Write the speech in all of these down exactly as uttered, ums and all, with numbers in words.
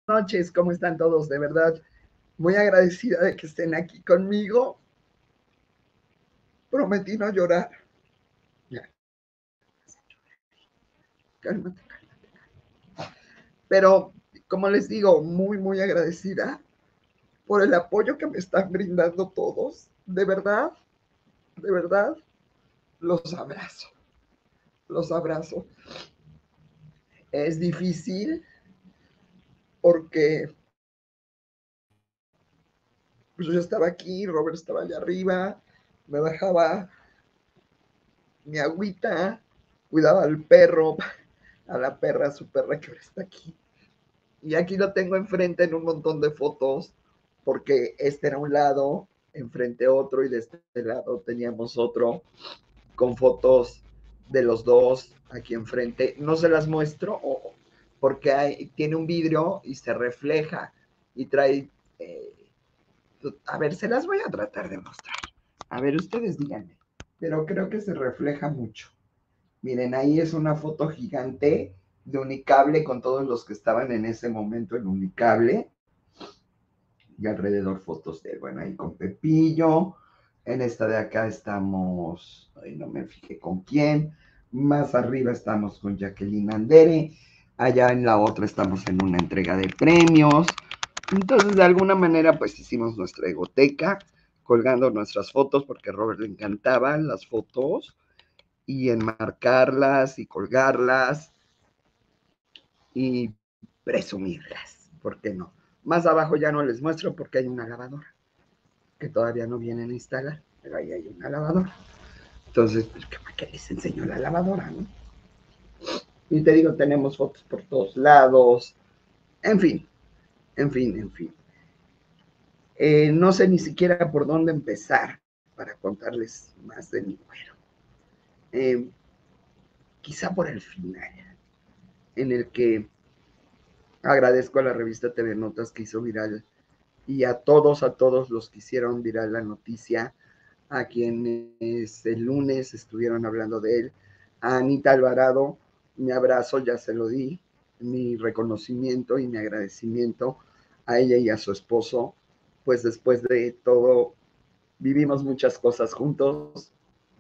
noches, ¿cómo están todos? De verdad, muy agradecida de que estén aquí conmigo. Prometí no llorar. Ya, cálmate, cálmate. Pero, como les digo, muy, muy agradecida por el apoyo que me están brindando todos. De verdad, de verdad, los abrazo, los abrazo. Es difícil porque pues, yo estaba aquí, Robert estaba allá arriba, me bajaba mi agüita, cuidaba al perro, a la perra, su perra que ahora está aquí. Y aquí lo tengo enfrente en un montón de fotos, porque este era un lado, enfrente otro, y de este lado teníamos otro, con fotos de los dos aquí enfrente. No se las muestro porque hay, tiene un vidrio y se refleja y trae... Eh, a ver, se las voy a tratar de mostrar. A ver, ustedes díganme. Pero creo que se refleja mucho. Miren, ahí es una foto gigante de Unicable con todos los que estaban en ese momento en Unicable. Y alrededor fotos de, bueno, ahí con Pepillo. En esta de acá estamos, ay, no me fijé con quién. Más arriba estamos con Jacqueline Andere. Allá en la otra estamos en una entrega de premios. Entonces, de alguna manera, pues hicimos nuestra egoteca, colgando nuestras fotos, porque a Robert le encantaban las fotos, y enmarcarlas y colgarlas y presumirlas, ¿por qué no? Más abajo ya no les muestro porque hay una lavadora que todavía no vienen a instalar, pero ahí hay una lavadora. Entonces, pues, ¿qué les enseño la lavadora, no? Y te digo, tenemos fotos por todos lados, en fin, en fin, en fin. Eh, no sé ni siquiera por dónde empezar para contarles más de mi güero. Eh, quizá por el final, en el que agradezco a la revista T V Notas que hizo viral y a todos, a todos los que hicieron viral la noticia, a quienes el lunes estuvieron hablando de él, a Anita Alvarado, mi abrazo, ya se lo di, mi reconocimiento y mi agradecimiento a ella y a su esposo, pues después de todo vivimos muchas cosas juntos.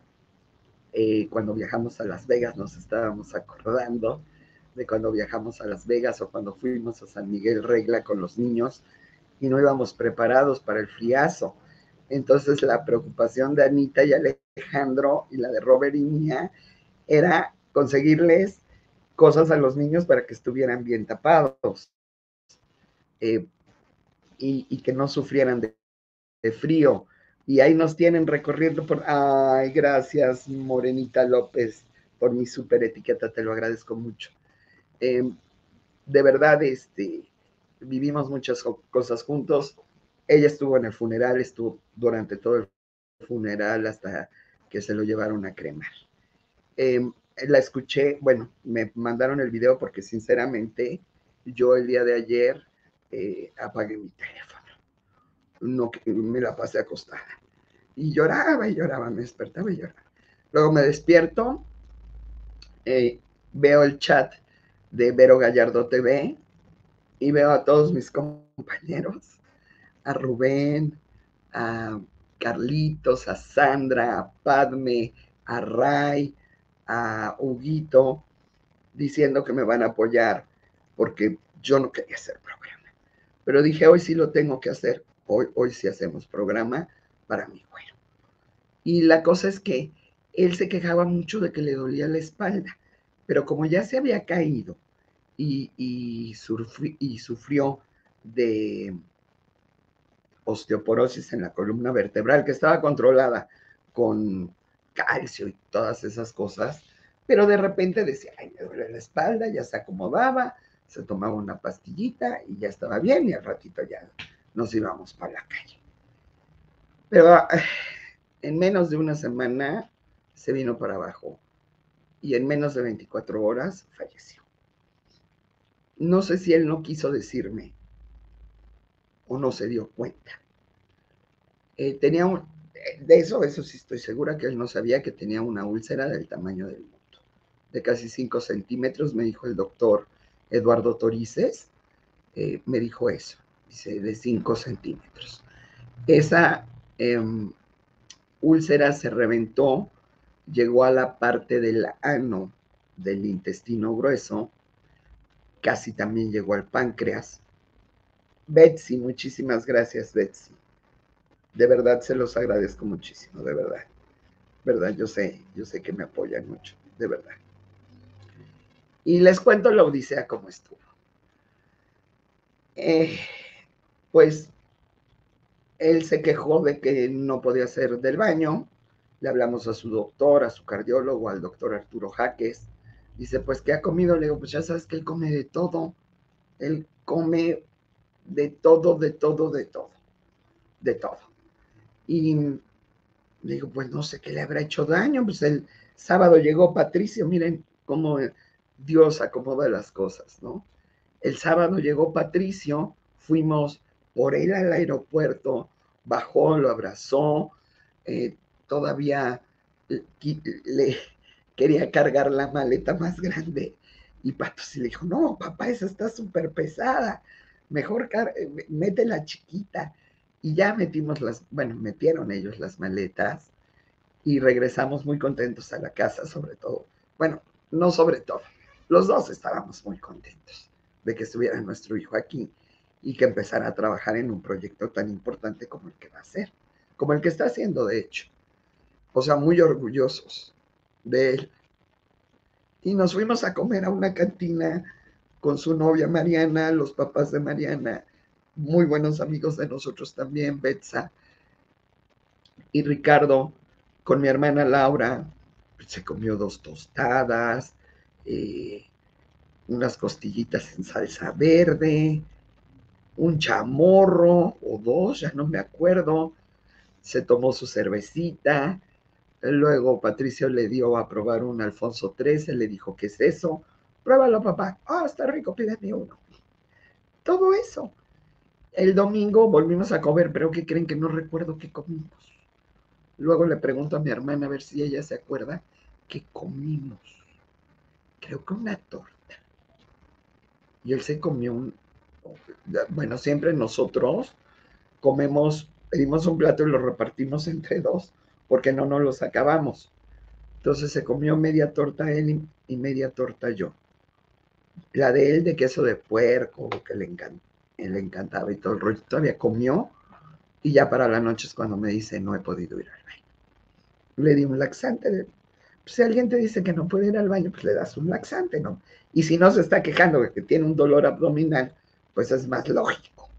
Eh, cuando viajamos a Las Vegas nos estábamos acordando de cuando viajamos a Las Vegas o cuando fuimos a San Miguel Regla con los niños y no íbamos preparados para el friazo. Entonces la preocupación de Anita y Alejandro y la de Robert y mía era conseguirles cosas a los niños para que estuvieran bien tapados eh, y, y, que no sufrieran de, de frío. Y ahí nos tienen recorriendo por... Ay, gracias, Morenita López, por mi super etiqueta, te lo agradezco mucho. Eh, de verdad, este, vivimos muchas cosas juntos. Ella estuvo en el funeral, estuvo durante todo el funeral hasta que se lo llevaron a cremar. Eh, la escuché, bueno, me mandaron el video porque sinceramente yo el día de ayer eh, apagué mi teléfono. No, me la pasé acostada. Y lloraba y lloraba, me despertaba y lloraba. Luego me despierto, eh, veo el chat de Vero Gallardo T V y veo a todos mis compañeros, a Rubén, a Carlitos, a Sandra, a Padme, a Ray, a Huguito, diciendo que me van a apoyar porque yo no quería hacer programa. Pero dije, hoy sí lo tengo que hacer, hoy, hoy sí hacemos programa para mi güero. Y la cosa es que él se quejaba mucho de que le dolía la espalda, pero como ya se había caído y, y, sufri, y sufrió de osteoporosis en la columna vertebral, que estaba controlada con calcio y todas esas cosas, pero de repente decía, ay, me duele la espalda, ya se acomodaba, se tomaba una pastillita y ya estaba bien y al ratito ya nos íbamos para la calle. Pero en menos de una semana se vino para abajo y en menos de veinticuatro horas falleció. No sé si él no quiso decirme o no se dio cuenta. Eh, tenía un, de eso, eso sí estoy segura que él no sabía que tenía una úlcera del tamaño del mundo, de casi cinco centímetros, me dijo el doctor Eduardo Torices, eh, me dijo eso, dice, de cinco centímetros. Esa eh, úlcera se reventó, llegó a la parte del ano del intestino grueso, casi también llegó al páncreas. Betsy, muchísimas gracias, Betsy. De verdad se los agradezco muchísimo, de verdad. ¿Verdad? Yo sé, yo sé que me apoyan mucho, de verdad. Y les cuento la odisea cómo estuvo. Eh, pues él se quejó de que no podía hacer del baño. Le hablamos a su doctor, a su cardiólogo, al doctor Arturo Jaques. Dice, pues, ¿qué ha comido? Le digo, pues ya sabes que él come de todo. Él come de todo, de todo, de todo. De todo. Y le digo, pues no sé qué le habrá hecho daño. Pues el sábado llegó Patricio, miren cómo Dios acomoda las cosas, ¿no? El sábado llegó Patricio, fuimos por él al aeropuerto, bajó, lo abrazó, eh, todavía le quería cargar la maleta más grande y Pato se le dijo, no, papá, esa está súper pesada, mejor mete la chiquita. Y ya metimos las, bueno, metieron ellos las maletas y regresamos muy contentos a la casa, sobre todo. Bueno, no sobre todo, los dos estábamos muy contentos de que estuviera nuestro hijo aquí y que empezara a trabajar en un proyecto tan importante como el que va a ser, como el que está haciendo, de hecho. O sea, muy orgullosos de él. Y nos fuimos a comer a una cantina con su novia Mariana, los papás de Mariana, muy buenos amigos de nosotros también, Betsa y Ricardo, con mi hermana Laura. Se comió dos tostadas, eh, unas costillitas en salsa verde, un chamorro o dos, ya no me acuerdo. Se tomó su cervecita. Luego Patricio le dio a probar un Alfonso trece, le dijo, ¿qué es eso? Pruébalo, papá. Ah, oh, está rico, pídeme uno. Todo eso. El domingo volvimos a comer, pero ¿qué creen? Que no recuerdo qué comimos. Luego le pregunto a mi hermana a ver si ella se acuerda qué comimos. Creo que una torta. Y él se comió un... Bueno, siempre nosotros comemos, pedimos un plato y lo repartimos entre dos, porque no nos los acabamos. Entonces se comió media torta él y media torta yo. La de él de queso de puerco, que le, encant le encantaba y todo el rollo, todavía comió y ya para la noche es cuando me dice, no he podido ir al baño. Le di un laxante. De, pues, si alguien te dice que no puede ir al baño, pues le das un laxante, ¿no? Y si no se está quejando de que tiene un dolor abdominal, pues es más lógico.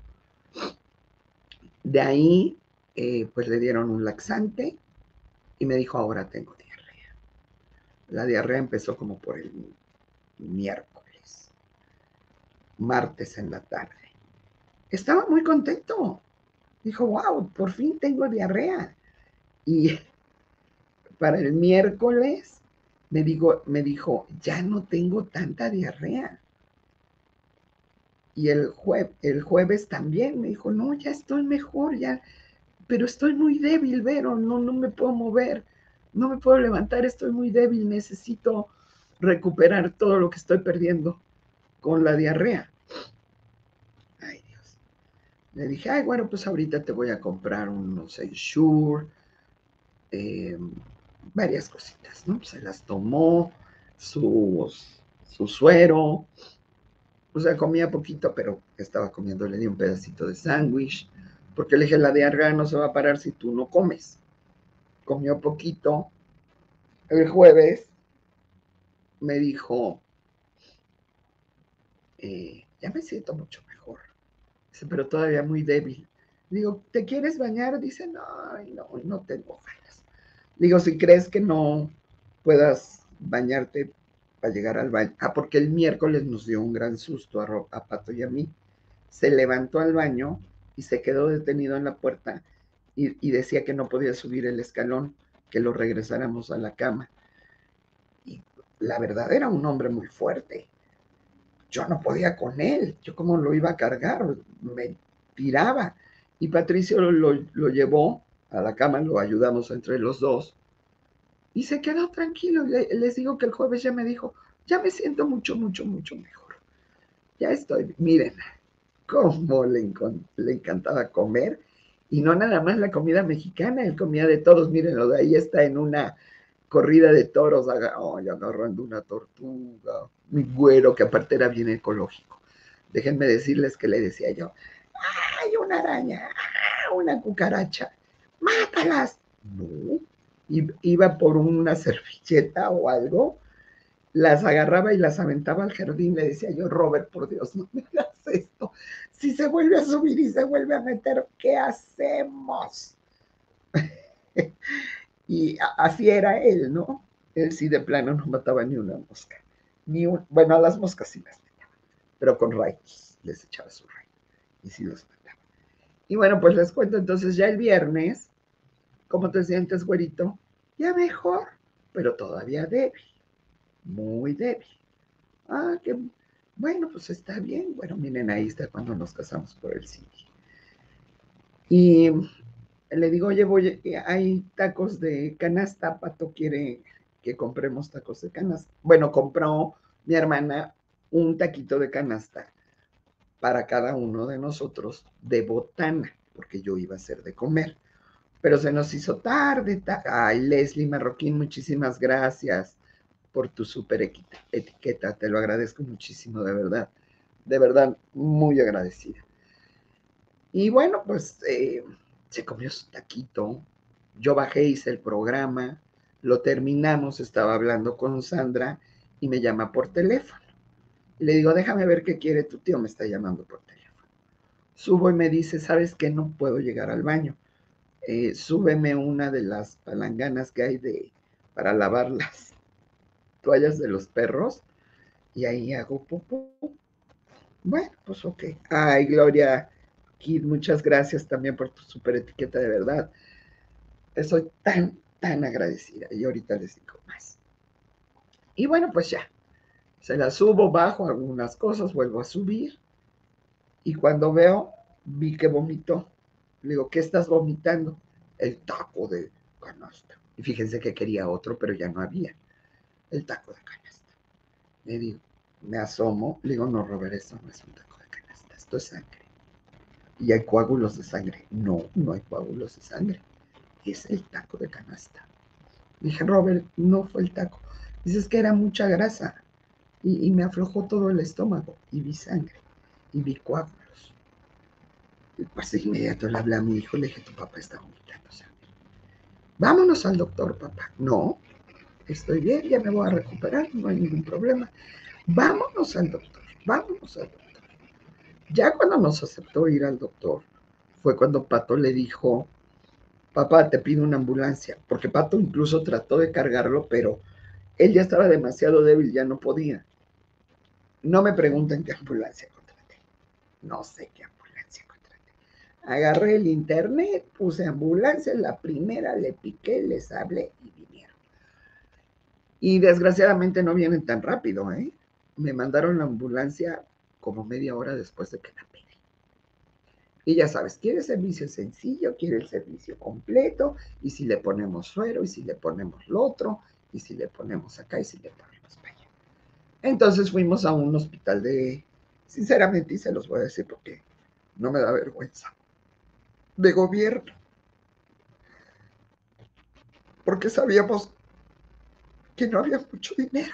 De ahí, eh, pues le dieron un laxante y me dijo, ahora tengo diarrea. La diarrea empezó como por el miércoles, martes en la tarde. Estaba muy contento. Dijo, wow, por fin tengo diarrea. Y para el miércoles me, digo, me dijo, ya no tengo tanta diarrea. Y el, jue el jueves también me dijo, no, ya estoy mejor, ya, pero estoy muy débil, Vero, no, no me puedo mover, no me puedo levantar, estoy muy débil, necesito recuperar todo lo que estoy perdiendo con la diarrea. Ay, Dios. Le dije, ay, bueno, pues ahorita te voy a comprar unos Ensure, eh, varias cositas, ¿no? Se las tomó, su, su suero, o sea, comía poquito, pero estaba comiendo, le di un pedacito de sándwich, porque le dije, la diarrea no se va a parar si tú no comes. Comió poquito. El jueves me dijo, eh, ya me siento mucho mejor. Dice, pero todavía muy débil. Digo, ¿te quieres bañar? Dice, no, no, no tengo ganas. Digo, si crees que no puedas bañarte para llegar al baño. Ah, porque el miércoles nos dio un gran susto a, a Pato y a mí. Se levantó al baño y se quedó detenido en la puerta y, y decía que no podía subir el escalón, que lo regresáramos a la cama. Y la verdad era un hombre muy fuerte. Yo no podía con él, yo cómo lo iba a cargar, me tiraba. Y Patricio lo, lo, lo llevó a la cama, lo ayudamos entre los dos y se quedó tranquilo. Les digo que el jueves ya me dijo, ya me siento mucho, mucho, mucho mejor. Ya estoy, miren, cómo le, le encantaba comer. Y no nada más la comida mexicana, él comía de todos. Mírenlo, de ahí está en una corrida de toros, oh, agarrando una tortuga, mi güero, que aparte era bien ecológico. Déjenme decirles que le decía yo, ¡ay, una araña! ¡Ah, una cucaracha! ¡Mátalas! No, iba por una servilleta o algo, las agarraba y las aventaba al jardín. Le decía yo, Robert, por Dios, no me hagas esto. Si se vuelve a subir y se vuelve a meter, ¿qué hacemos? Y así era él, ¿no? Él sí de plano no mataba ni una mosca. Ni un, bueno, a las moscas sí las mataba, pero con rayos, les echaba su rayo y sí los mataba. Y bueno, pues les cuento entonces ya el viernes, ¿cómo te sientes, güerito? Ya mejor, pero todavía débil, muy débil. Ah, qué bueno, pues está bien. Bueno, miren, ahí está cuando nos casamos por el cine. Y le digo, oye, voy, hay tacos de canasta, Pato quiere que compremos tacos de canasta. Bueno, compró mi hermana un taquito de canasta para cada uno de nosotros de botana, porque yo iba a hacer de comer. Pero se nos hizo tarde. Ta Ay, Leslie Marroquín, muchísimas gracias por tu súper etiqueta. Te lo agradezco muchísimo, de verdad. De verdad, muy agradecida. Y bueno, pues eh, se comió su taquito. Yo bajé, hice el programa, lo terminamos, estaba hablando con Sandra y me llama por teléfono. Y le digo, déjame ver qué quiere tu tío, me está llamando por teléfono. Subo y me dice, ¿sabes qué? No puedo llegar al baño. Eh, súbeme una de las palanganas que hay de, para lavar las toallas de los perros y ahí hago popó. Bueno, pues ok. Ay, Gloria Kid, muchas gracias también por tu super etiqueta, de verdad. Estoy tan, tan agradecida. Y ahorita les digo más. Y bueno, pues ya. Se la subo, bajo algunas cosas, vuelvo a subir. Y cuando veo, vi que vomitó. Le digo, ¿qué estás vomitando? El taco de canasta. Y fíjense que quería otro, pero ya no había. El taco de canasta. Le digo, me asomo, le digo, no, Robert, esto no es un taco de canasta, esto es sangre. Y hay coágulos de sangre. No, no hay coágulos de sangre. Es el taco de canasta. Dije, Robert, no fue el taco. Dices que era mucha grasa. Y, y me aflojó todo el estómago. Y vi sangre. Y vi coágulos. Y pues de inmediato le hablé a mi hijo. Le dije, tu papá está vomitando sangre. Vámonos al doctor, papá. No, estoy bien, ya me voy a recuperar. No hay ningún problema. Vámonos al doctor. Vámonos al doctor. Ya cuando nos aceptó ir al doctor, fue cuando Pato le dijo, papá, te pido una ambulancia, porque Pato incluso trató de cargarlo, pero él ya estaba demasiado débil, ya no podía. No me pregunten qué ambulancia contraté. No sé qué ambulancia contraté. Agarré el internet, puse ambulancia, la primera le piqué, les hablé y vinieron. Y desgraciadamente no vienen tan rápido, ¿eh? Me mandaron la ambulancia como media hora después de que la pedí. Y ya sabes, quiere servicio sencillo, quiere el servicio completo, y si le ponemos suero, y si le ponemos lo otro, y si le ponemos acá, y si le ponemos para allá. Entonces fuimos a un hospital de, sinceramente, y se los voy a decir porque no me da vergüenza, de gobierno, porque sabíamos que no había mucho dinero.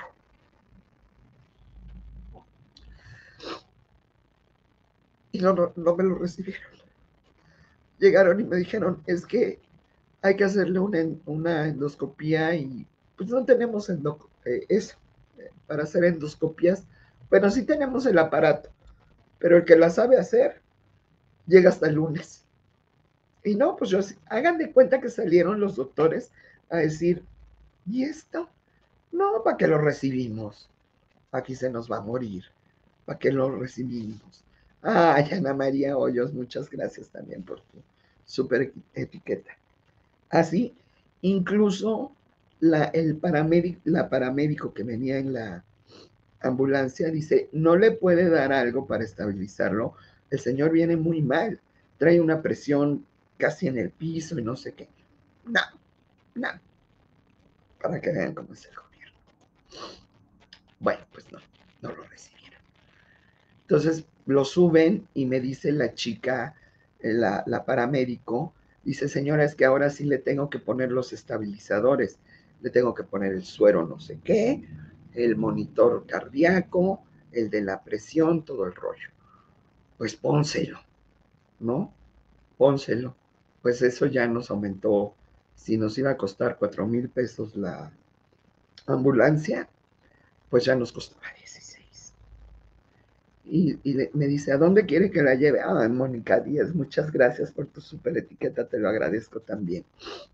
Y no, no, no me lo recibieron. Llegaron y me dijeron, es que hay que hacerle una, una endoscopía y pues no tenemos endo, eh, eso, eh, para hacer endoscopias. Bueno, sí tenemos el aparato, pero el que la sabe hacer llega hasta el lunes. Y no, pues yo, hagan de cuenta que salieron los doctores a decir, ¿y esto? No, ¿para qué lo recibimos? Aquí se nos va a morir. ¿Para qué lo recibimos? Ay, Ana María Hoyos, muchas gracias también por tu super etiqueta. Así, incluso la, el paramédico, la paramédico que venía en la ambulancia dice, no le puede dar algo para estabilizarlo. El señor viene muy mal, trae una presión casi en el piso y no sé qué. No, no, para que vean cómo es el gobierno. Bueno, pues no, no lo recibieron. Entonces, lo suben y me dice la chica, la, la paramédico, dice, señora, es que ahora sí le tengo que poner los estabilizadores, le tengo que poner el suero no sé qué, el monitor cardíaco, el de la presión, todo el rollo. Pues pónselo, ¿no? Pónselo. Pues eso ya nos aumentó, si nos iba a costar cuatro mil pesos la ambulancia, pues ya nos costaba dieciséis. Y, y le, me dice, ¿a dónde quiere que la lleve? Ah, Mónica Díaz, muchas gracias por tu super etiqueta, te lo agradezco también.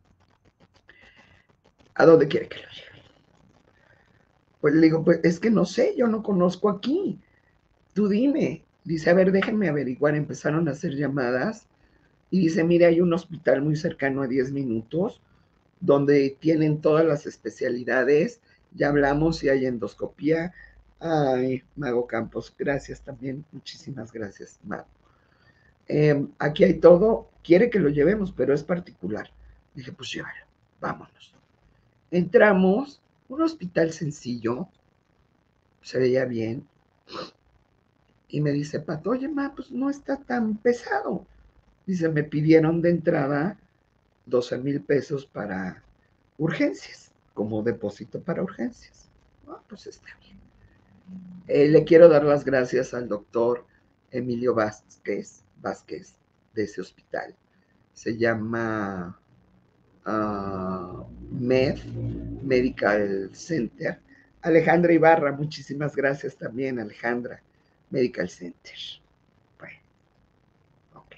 ¿A dónde quiere que lo lleve? Pues le digo, pues es que no sé, yo no conozco aquí. Tú dime. Dice, a ver, déjenme averiguar. Empezaron a hacer llamadas y dice, mire, hay un hospital muy cercano a diez minutos donde tienen todas las especialidades. Ya hablamos y hay endoscopía. Ay, Mago Campos, gracias también. Muchísimas gracias, Mago. Eh, aquí hay todo. Quiere que lo llevemos, pero es particular. Dije, pues llévalo, vámonos. Entramos, un hospital sencillo, se veía bien. Y me dice, Pato, oye, ma, pues no está tan pesado. Dice, me pidieron de entrada doce mil pesos para urgencias, como depósito para urgencias. Ah, pues está bien. Eh, le quiero dar las gracias al doctor Emilio Vázquez, Vázquez de ese hospital. Se llama uh, Med, Medical Center. Alejandra Ibarra, muchísimas gracias también, Alejandra, Medical Center. Bueno, ok.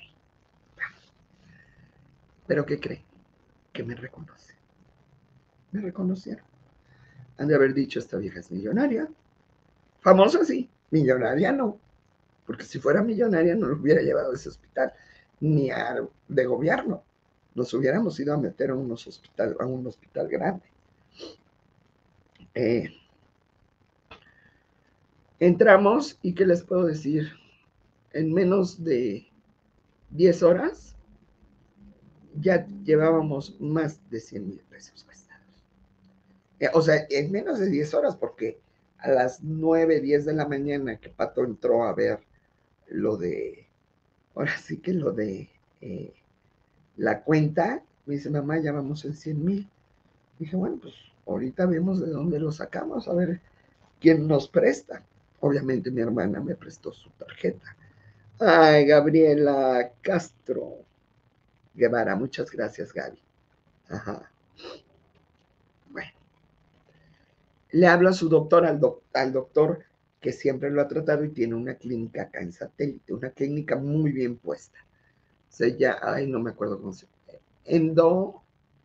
¿Pero qué cree? Que me reconoce. Me reconocieron. Han de haber dicho, esta vieja es millonaria. Famosa sí, millonaria no. Porque si fuera millonaria no lo hubiera llevado a ese hospital, ni a, de gobierno. Nos hubiéramos ido a meter a, unos hospital, a un hospital grande. Eh, entramos y ¿qué les puedo decir? En menos de diez horas ya llevábamos más de cien mil pesos gastados. Eh, o sea, en menos de diez horas, porque a las nueve, diez de la mañana que Pato entró a ver lo de, ahora sí que lo de eh, la cuenta, me dice, mamá, ya vamos en cien mil. Dije, bueno, pues ahorita vemos de dónde lo sacamos, a ver quién nos presta. Obviamente mi hermana me prestó su tarjeta. Ay, Gabriela Castro Guevara, muchas gracias, Gaby. Ajá. Bueno, le habla a su doctor, al, doc, al doctor que siempre lo ha tratado y tiene una clínica acá en Satélite, una clínica muy bien puesta. Se llama, ay, no me acuerdo cómo se llama. Endo,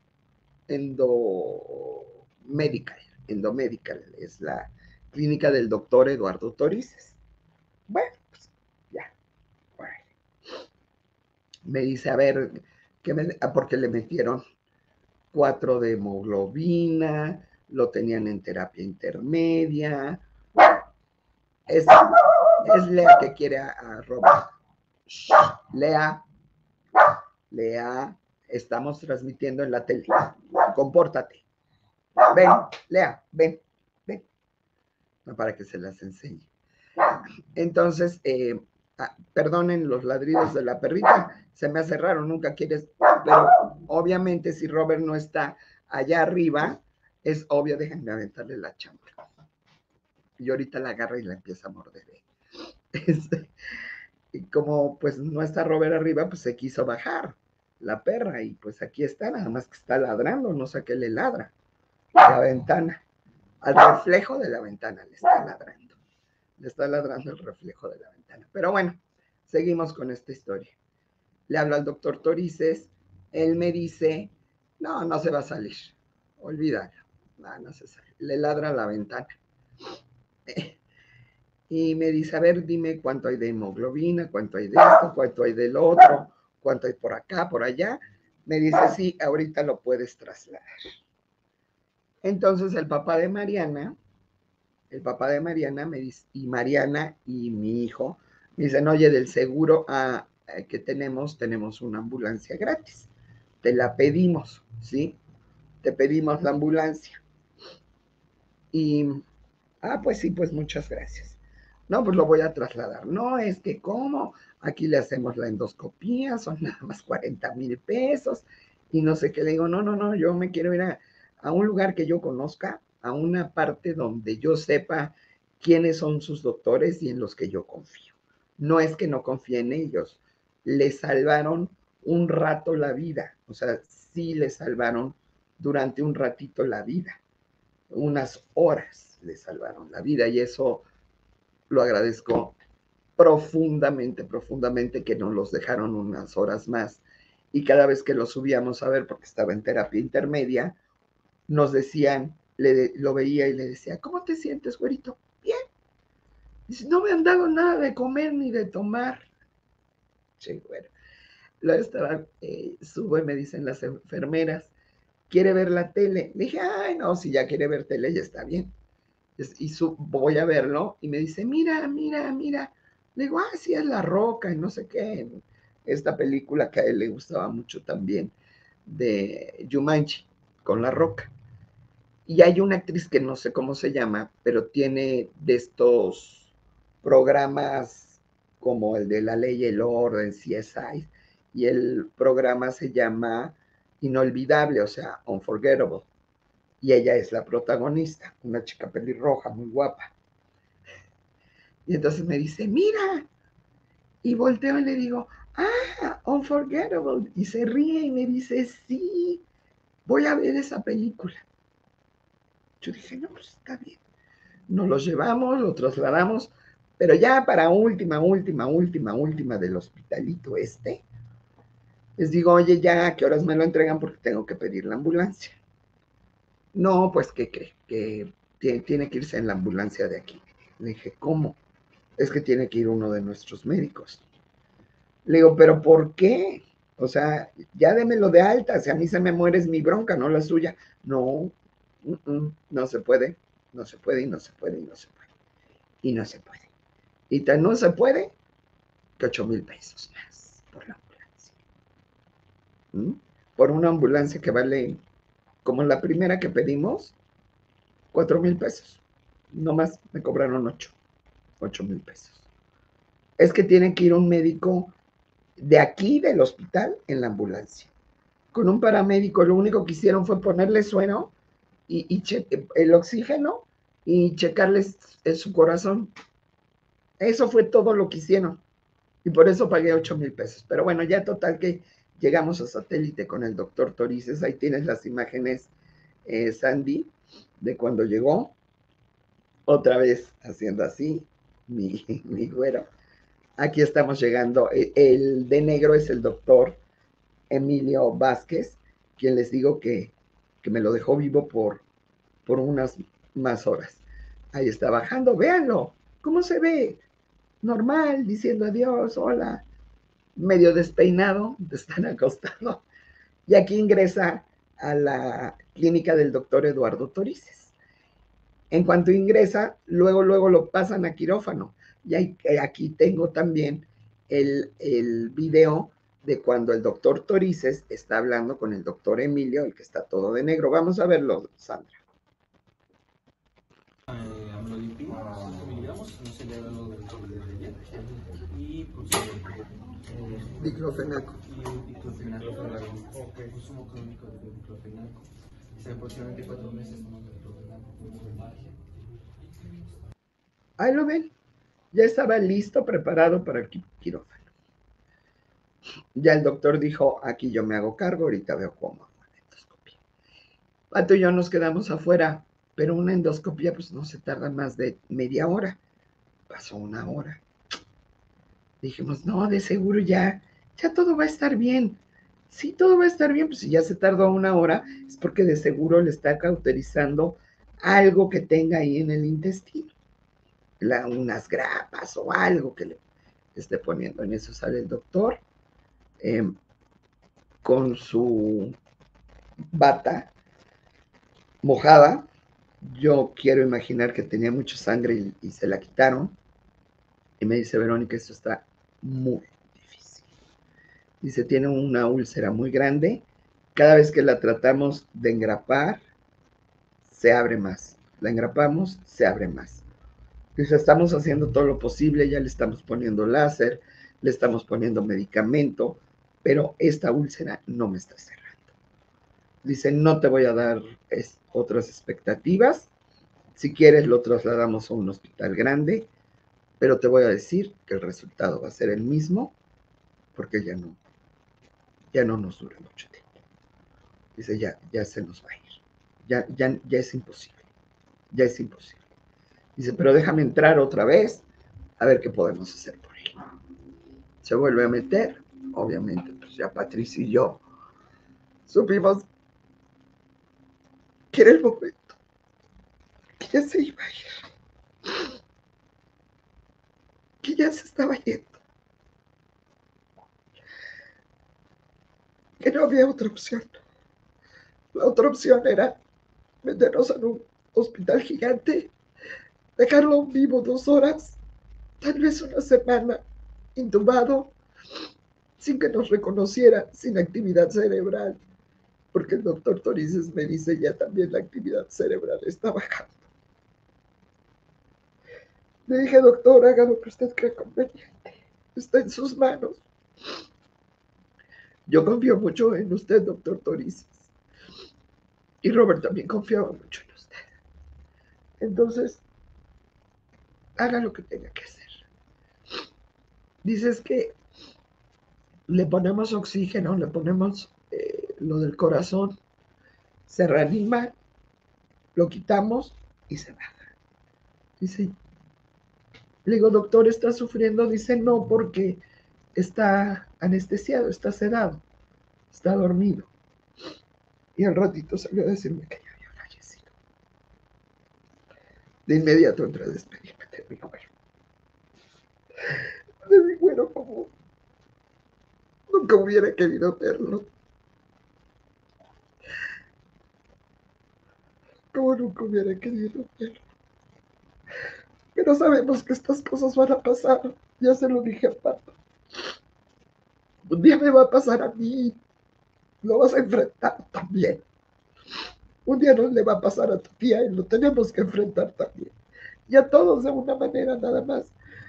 Endo Medical, Endomedical, es la clínica del doctor Eduardo Torices. Bueno, pues ya. Bueno. Me dice, a ver, ¿qué me, porque le metieron cuatro de hemoglobina, lo tenían en terapia intermedia. Es, es Lea que quiere a, a Robert. Shh, Lea, Lea, estamos transmitiendo en la tele. Compórtate. Ven, Lea, ven, ven. Para que se las enseñe. Entonces, eh, ah, perdonen los ladridos de la perrita, se me hace raro, nunca quieres, pero obviamente si Robert no está allá arriba, es obvio, déjenme aventarle la chancla. Y ahorita la agarra y la empieza a morder. Este, y como pues no está Robert arriba, pues se quiso bajar la perra y pues aquí está, nada más que está ladrando, no sé qué le ladra. La ventana, al reflejo de la ventana le está ladrando. Le está ladrando el reflejo de la ventana. Pero bueno, seguimos con esta historia. Le hablo al doctor Torices, él me dice, no, no se va a salir, olvídalo, no, no se sale. Le ladra a la ventana. Y me dice, a ver, dime cuánto hay de hemoglobina, cuánto hay de esto, cuánto hay del otro, cuánto hay por acá, por allá. Me dice, sí, ahorita lo puedes trasladar. Entonces el papá de Mariana, el papá de Mariana me dice, y Mariana y mi hijo, me dicen, oye, del seguro a, a que tenemos, tenemos una ambulancia gratis. Te la pedimos, ¿sí? Te pedimos la ambulancia. Y, ah, pues sí, pues muchas gracias. No, pues lo voy a trasladar. No, es que ¿cómo? Aquí le hacemos la endoscopía, son nada más cuarenta mil pesos y no sé qué. Le digo, no, no, no, yo me quiero ir a, a un lugar que yo conozca, a una parte donde yo sepa quiénes son sus doctores y en los que yo confío. No es que no confíe en ellos, le salvaron un rato la vida, o sea, sí le salvaron durante un ratito la vida, unas horas le salvaron la vida y eso lo agradezco profundamente, profundamente que nos los dejaron unas horas más. Y cada vez que lo subíamos a ver, porque estaba en terapia intermedia, nos decían, le, lo veía y le decía, ¿cómo te sientes, güerito? Bien. Dice, no me han dado nada de comer ni de tomar. Sí, bueno. Luego estaba, eh, subo y me dicen las enfermeras, ¿quiere ver la tele? Le dije, ay, no, si ya quiere ver tele, ya está bien. Y su, voy a verlo y me dice, mira, mira, mira. Le digo, ah, sí, es La Roca y no sé qué. Esta película que a él le gustaba mucho también, de Jumanji, con La Roca. Y hay una actriz que no sé cómo se llama, pero tiene de estos programas como el de La Ley y el Orden, C S I, y el programa se llama Inolvidable, o sea, Unforgettable. Y ella es la protagonista, una chica pelirroja, muy guapa. Y entonces me dice, mira, y volteo y le digo, ah, Unforgettable. Y se ríe y me dice, sí, voy a ver esa película. Yo dije, no, pues está bien. Nos lo llevamos, lo trasladamos, pero ya para última, última, última, última del hospitalito este, les digo, oye, ya, ¿a qué horas me lo entregan? Porque tengo que pedir la ambulancia. No, pues, ¿qué cree? Que tiene que irse en la ambulancia de aquí. Le dije, ¿cómo? Es que tiene que ir uno de nuestros médicos. Le digo, ¿pero por qué? O sea, ya démelo de alta, si a mí se me muere es mi bronca, no la suya. No, uh -uh, no se puede, no se puede y no se puede y no se puede. Y no se puede. Y tan no se puede que ocho mil pesos más por la ambulancia. ¿Mm? Por una ambulancia que vale, como la primera que pedimos, cuatro mil pesos. No más me cobraron ocho, ocho mil pesos. Es que tiene que ir un médico de aquí, del hospital, en la ambulancia. Con un paramédico, lo único que hicieron fue ponerle suero y, y el oxígeno y checarles su corazón. Eso fue todo lo que hicieron. Y por eso pagué ocho mil pesos. Pero bueno, ya total que llegamos a satélite con el doctor Torices. Ahí tienes las imágenes, eh, Sandy, de cuando llegó. Otra vez haciendo así, mi, mi güero. Aquí estamos llegando. El de negro es el doctor Emilio Vázquez, quien les digo que, que me lo dejó vivo por, por unas más horas. Ahí está bajando, véanlo, ¿cómo se ve? Normal, diciendo adiós, hola, medio despeinado, están acostados. Y aquí ingresa a la clínica del doctor Eduardo Torices. En cuanto ingresa, luego, luego lo pasan a quirófano. Y aquí tengo también el, el video de cuando el doctor Torices está hablando con el doctor Emilio, el que está todo de negro. Vamos a verlo, Sandra. Eh, amlodipina, cinco miligramos, no se le ha dado desde ayer. Y pues, eh, diclofenaco. Y diclofenaco para el consumo crónico de diclofenaco. Hace aproximadamente cuatro meses tomando diclofenaco. Ahí lo ven. Ya estaba listo, preparado para el quirófano. Ya el doctor dijo, aquí yo me hago cargo, ahorita veo cómo hago la endoscopia. Pato y yo nos quedamos afuera, pero una endoscopia pues no se tarda más de media hora. Pasó una hora. Dijimos, no, de seguro ya, ya todo va a estar bien. Sí, todo va a estar bien, pues si ya se tardó una hora, es porque de seguro le está cauterizando algo que tenga ahí en el intestino. La, unas grapas o algo que le esté poniendo. En eso sale el doctor eh, con su bata mojada. Yo quiero imaginar que tenía mucha sangre y, y se la quitaron. Y me dice, Verónica, esto está muy difícil. Dice, tiene una úlcera muy grande. Cada vez que la tratamos de engrapar, se abre más. La engrapamos, se abre más. Dice, estamos haciendo todo lo posible, ya le estamos poniendo láser, le estamos poniendo medicamento, pero esta úlcera no me está cerrando. Dice, no te voy a dar es, otras expectativas. Si quieres, lo trasladamos a un hospital grande, pero te voy a decir que el resultado va a ser el mismo, porque ya no, ya no nos dura mucho tiempo. Dice, ya, ya se nos va a ir. Ya, ya, ya es imposible. Ya es imposible. Dice, pero déjame entrar otra vez a ver qué podemos hacer por él. Se vuelve a meter. Obviamente, pues ya Patricia y yo supimos que era el momento, que ya se iba a ir, que ya se estaba yendo, que no había otra opción. La otra opción era meternos en un hospital gigante, dejarlo vivo dos horas, tal vez una semana, intubado, sin que nos reconociera, sin actividad cerebral, porque el doctor Torices me dice ya también la actividad cerebral está bajando. Le dije, doctor, haga lo que usted cree conveniente, está en sus manos. Yo confío mucho en usted, doctor Torices, y Robert también confiaba mucho en usted. Entonces, haga lo que tenga que hacer. Dices que le ponemos oxígeno, le ponemos eh, lo del corazón, se reanima, lo quitamos y se baja. Dice, le digo, doctor, ¿está sufriendo? Dice, no, porque está anestesiado, está sedado, está dormido. Y al ratito salió a decirme que ya había fallecido. De inmediato entré a despedirme de mi güero. De mi güero, como nunca hubiera querido verlo. Como nunca hubiera querido verlo. Pero sabemos que estas cosas van a pasar. Ya se lo dije a Pato. Un día me va a pasar a mí. Lo vas a enfrentar también. Un día no le va a pasar a tu tía y lo tenemos que enfrentar también. Y a todos de una manera nada más.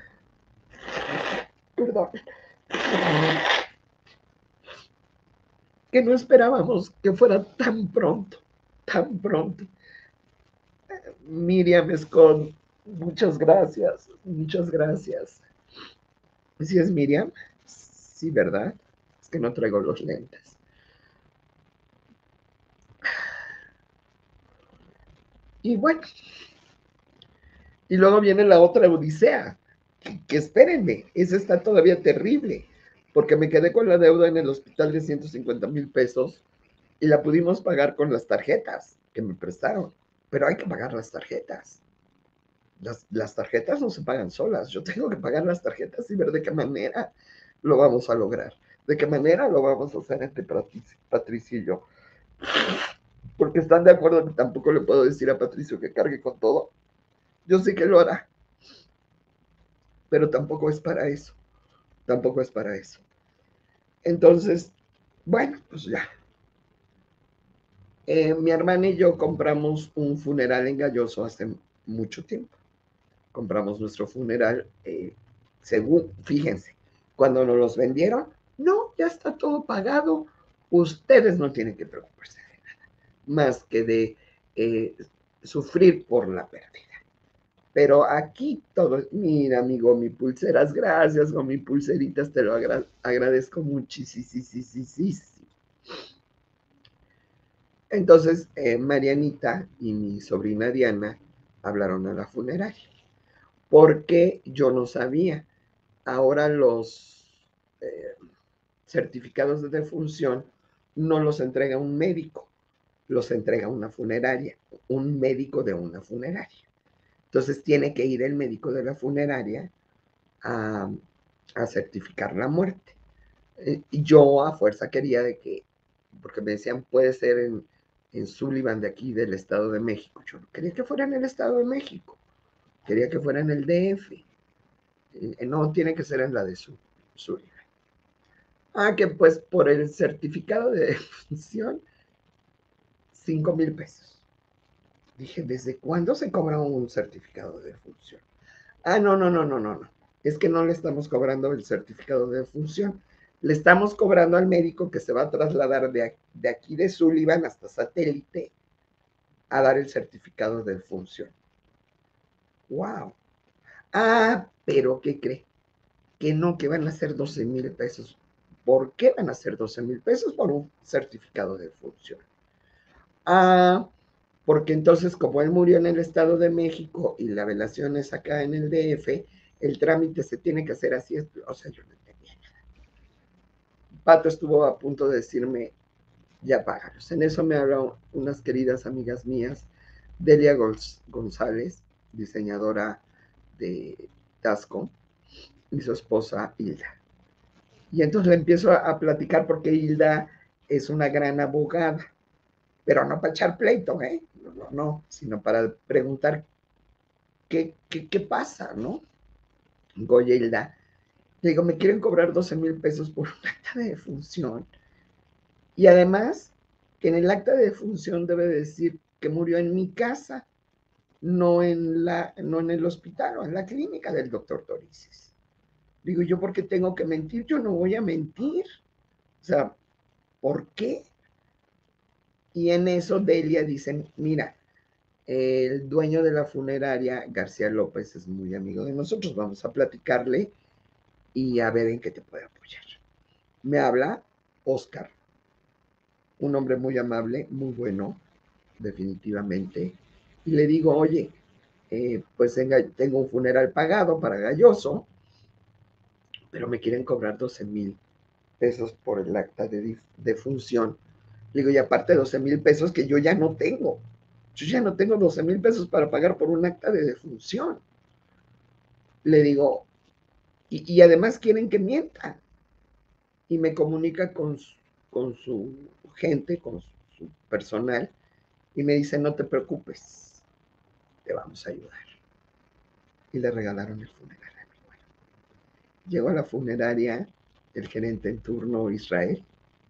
Perdón. Que no esperábamos que fuera tan pronto. Tan pronto. Miriam Escon, muchas gracias. Muchas gracias. ¿Sí es Miriam? Sí, ¿verdad? Es que no traigo los lentes. Y bueno, y luego viene la otra odisea, que, que espérenme, esa está todavía terrible, porque me quedé con la deuda en el hospital de ciento cincuenta mil pesos y la pudimos pagar con las tarjetas que me prestaron, pero hay que pagar las tarjetas. Las, las tarjetas no se pagan solas, yo tengo que pagar las tarjetas y ver de qué manera lo vamos a lograr, de qué manera lo vamos a hacer entre Patricio y yo. Porque están de acuerdo que tampoco le puedo decir a Patricio que cargue con todo. Yo sé que lo hará, pero tampoco es para eso. Tampoco es para eso. Entonces, bueno, pues ya. Eh, mi hermana y yo compramos un funeral en Galloso hace mucho tiempo. Compramos nuestro funeral, eh, según, fíjense, cuando nos los vendieron, no, ya está todo pagado. Ustedes no tienen que preocuparse de nada, más que de eh, sufrir por la pérdida. Pero aquí todo, mira, amigo, mi pulseras, gracias, con mi pulseritas, te lo agra agradezco muchísimo. Entonces, eh, Marianita y mi sobrina Diana hablaron a la funeraria, porque yo no sabía. Ahora los eh, certificados de defunción no los entrega un médico, los entrega una funeraria, un médico de una funeraria. Entonces tiene que ir el médico de la funeraria a, a certificar la muerte. Eh, y yo a fuerza quería de que, porque me decían, puede ser en, en Sullivan de aquí, del Estado de México. Yo no quería que fuera en el Estado de México, quería que fuera en el D F. Eh, no, tiene que ser en la de Sullivan. Ah, que pues por el certificado de defunción, cinco mil pesos. Dije, ¿desde cuándo se cobra un certificado de defunción? Ah, no, no, no, no, no, no. Es que no le estamos cobrando el certificado de defunción. Le estamos cobrando al médico que se va a trasladar de, de aquí de Sullivan hasta Satélite a dar el certificado de defunción. ¡Wow! Ah, pero ¿qué cree? Que no, que van a ser doce mil pesos. ¿Por qué van a ser doce mil pesos? Por un certificado de defunción. Ah, porque entonces como él murió en el Estado de México y la velación es acá en el D F, el trámite se tiene que hacer así. O sea, yo no entendía. Pato estuvo a punto de decirme, ya págalos. En eso me hablaron unas queridas amigas mías, Delia González, diseñadora de Tasco, y su esposa Hilda. Y entonces le empiezo a, a platicar porque Hilda es una gran abogada, pero no para echar pleito, ¿eh? No, no, no, sino para preguntar qué, qué, qué pasa, ¿no? Goya Hilda. Le digo, me quieren cobrar doce mil pesos por un acta de defunción. Y además, que en el acta de defunción debe decir que murió en mi casa, no en, la, no en el hospital o en la clínica del doctor Torices. Digo, ¿yo por qué tengo que mentir? Yo no voy a mentir. O sea, ¿por qué? Y en eso Delia dice, mira, el dueño de la funeraria, García López, es muy amigo de nosotros, vamos a platicarle y a ver en qué te puede apoyar. Me habla Oscar, un hombre muy amable, muy bueno, definitivamente, y le digo, oye, eh, pues tenga, tengo un funeral pagado para Galloso, pero me quieren cobrar doce mil pesos por el acta de defunción. Le digo, y aparte doce mil pesos que yo ya no tengo. Yo ya no tengo doce mil pesos para pagar por un acta de defunción. Le digo, y, y además quieren que mienta. Y me comunica con, con su gente, con su, su personal, y me dice, no te preocupes, te vamos a ayudar. Y le regalaron el funeral a mi abuelo. Llegó a la funeraria el gerente en turno, Israel.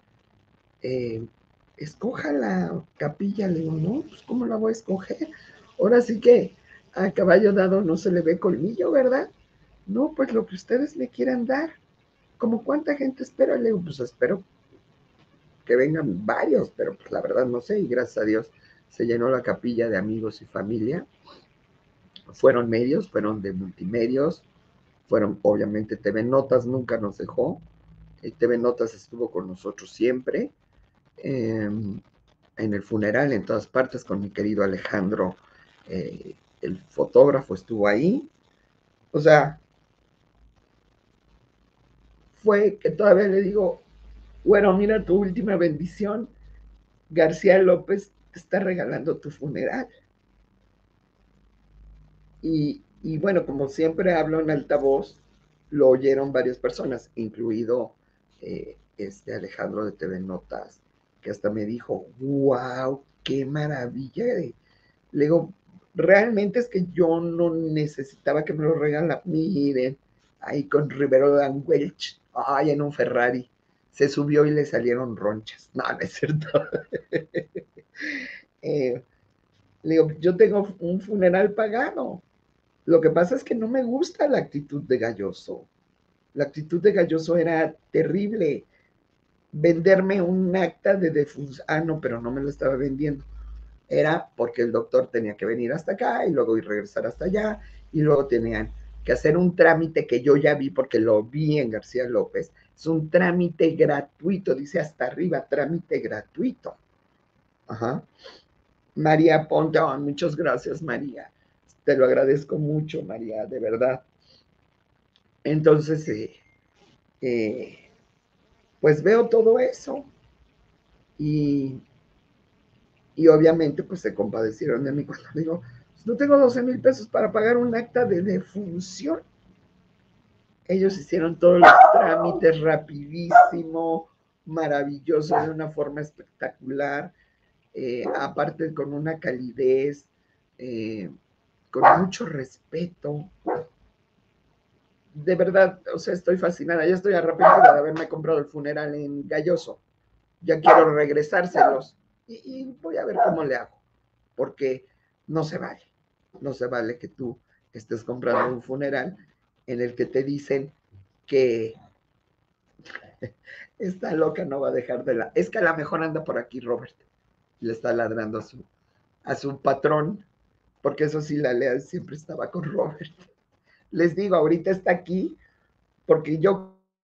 Eh, escoja la capilla. Le digo, no, pues ¿cómo la voy a escoger? Ahora sí que a caballo dado no se le ve colmillo, ¿verdad? No, pues lo que ustedes me quieran dar. ¿Cómo cuánta gente espera? Le digo, pues espero que vengan varios, pero pues la verdad no sé, y gracias a Dios se llenó la capilla de amigos y familia. Fueron medios, fueron de multimedios, fueron obviamente T V Notas, nunca nos dejó. El T V Notas estuvo con nosotros siempre, eh, en el funeral, en todas partes, con mi querido Alejandro, eh, el fotógrafo estuvo ahí. O sea, fue que todavía le digo, bueno, mira tu última bendición, García López te está regalando tu funeral. Y, y bueno, como siempre hablo en altavoz, lo oyeron varias personas, incluido eh, este Alejandro de T V Notas, que hasta me dijo, wow, qué maravilla. Le digo, realmente es que yo no necesitaba que me lo regalara. Miren, ahí con Rivero Dan Welch, ay, en un Ferrari, se subió y le salieron ronchas. No, no es cierto. eh, le digo, yo tengo un funeral pagado. Lo que pasa es que no me gusta la actitud de Galloso. La actitud de Galloso era terrible. Venderme un acta de defunción. Ah, no, pero no me lo estaba vendiendo. Era porque el doctor tenía que venir hasta acá y luego ir regresar hasta allá y luego tenían que hacer un trámite que yo ya vi porque lo vi en García López. Es un trámite gratuito, dice hasta arriba, trámite gratuito. Ajá. María Ponte, oh, muchas gracias, María. Te lo agradezco mucho, María, de verdad. Entonces, eh, eh, pues veo todo eso y, y obviamente pues se compadecieron de mí cuando digo, pues, no tengo doce mil pesos para pagar un acta de defunción. Ellos hicieron todos los trámites rapidísimo, maravilloso, de una forma espectacular, eh, aparte con una calidez, eh, con mucho respeto. De verdad, o sea, estoy fascinada, ya estoy arrepentida de haberme comprado el funeral en Galloso. Ya quiero regresárselos y, y voy a ver cómo le hago, porque no se vale, no se vale que tú estés comprando un funeral en el que te dicen que esta loca no va a dejar de la... Es que a lo mejor anda por aquí Robert. Le está ladrando a su, a su patrón, porque eso sí, la Lea siempre estaba con Robert. Les digo, ahorita está aquí porque yo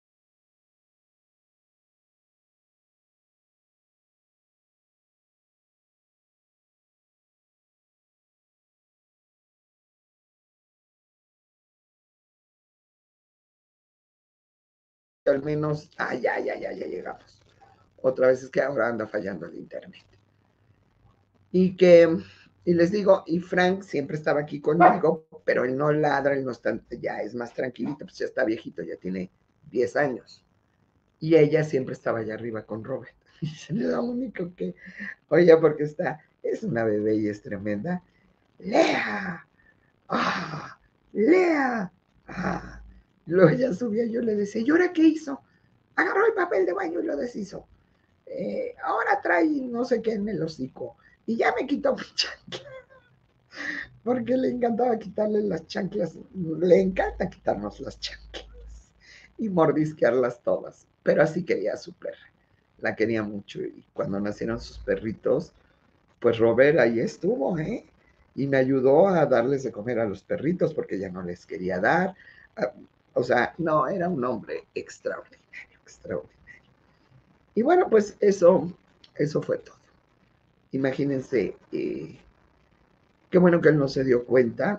al menos, ah, ya, ya, ya, ya llegamos. Otra vez es que ahora anda fallando el internet. Y que, y les digo, y Frank siempre estaba aquí conmigo, pero él no ladra, él no está, ya es más tranquilito, pues ya está viejito, ya tiene diez años. Y ella siempre estaba allá arriba con Robert. Y es lo único que, oye, porque está, es una bebé y es tremenda. Lea, ah, Lea, ah. Luego ella subía, yo le decía, ¿y ahora qué hizo? Agarró el papel de baño y lo deshizo. Eh, ahora trae no sé qué en el hocico. Y ya me quitó mi chancla. Porque le encantaba quitarle las chanclas. Le encanta quitarnos las chanclas. Y mordisquearlas todas. Pero así quería a su perra. La quería mucho. Y cuando nacieron sus perritos, pues Robert ahí estuvo, ¿eh? Y me ayudó a darles de comer a los perritos porque ya no les quería dar. O sea, no, era un hombre extraordinario, extraordinario. Y bueno, pues eso, eso fue todo. Imagínense, eh, qué bueno que él no se dio cuenta.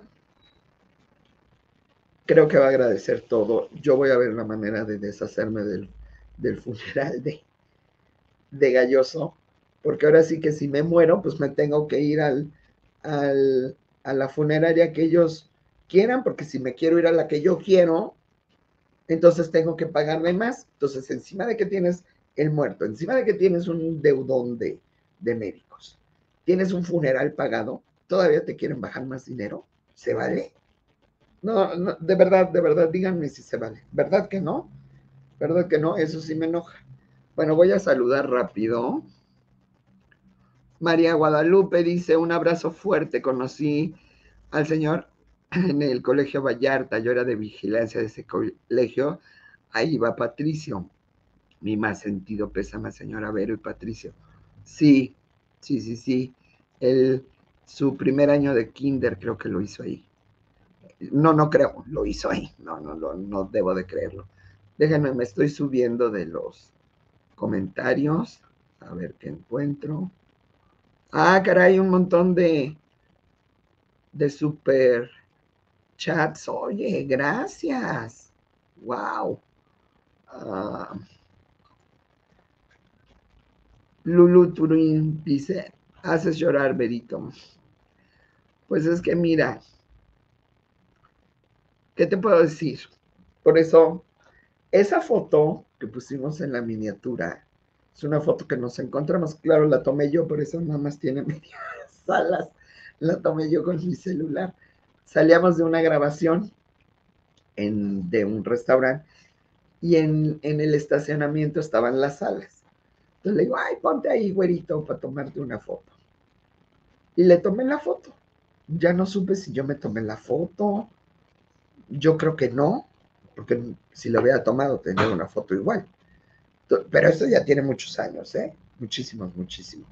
Creo que va a agradecer todo. Yo voy a ver la manera de deshacerme del, del funeral de, de Galloso, porque ahora sí que si me muero, pues me tengo que ir al, al, a la funeraria que ellos quieran, porque si me quiero ir a la que yo quiero, entonces tengo que pagarme más. Entonces, encima de que tienes el muerto, encima de que tienes un deudón de, de médicos, tienes un funeral pagado, todavía te quieren bajar más dinero. ¿Se vale? No, no, de verdad, de verdad, díganme si se vale. ¿Verdad que no? ¿Verdad que no? Eso sí me enoja. Bueno, voy a saludar rápido. María Guadalupe dice, un abrazo fuerte. Conocí al señor en el colegio Vallarta. Yo era de vigilancia de ese colegio. Ahí va Patricio. Mi más sentido pésame, señora Vero y Patricio. Sí, sí, sí, sí. Él, su primer año de kinder creo que lo hizo ahí. No, no creo, lo hizo ahí. No, no, no, no debo de creerlo. Déjenme, me estoy subiendo de los comentarios. A ver qué encuentro. Ah, caray, un montón de, de super chats. Oye, gracias. Wow. Uh, Lulu Turín dice, haces llorar, Berito. Pues es que mira, ¿qué te puedo decir? Por eso, esa foto que pusimos en la miniatura es una foto que nos encontramos. Claro, la tomé yo, por eso nada más tiene medias salas. La tomé yo con mi celular. Salíamos de una grabación en, de un restaurante y en, en el estacionamiento estaban las salas. Entonces le digo, ay, ponte ahí, güerito, para tomarte una foto. Y le tomé la foto. Ya no supe si yo me tomé la foto. Yo creo que no, porque si lo hubiera tomado tendría una foto igual. Pero esto ya tiene muchos años, ¿eh? Muchísimos, muchísimos.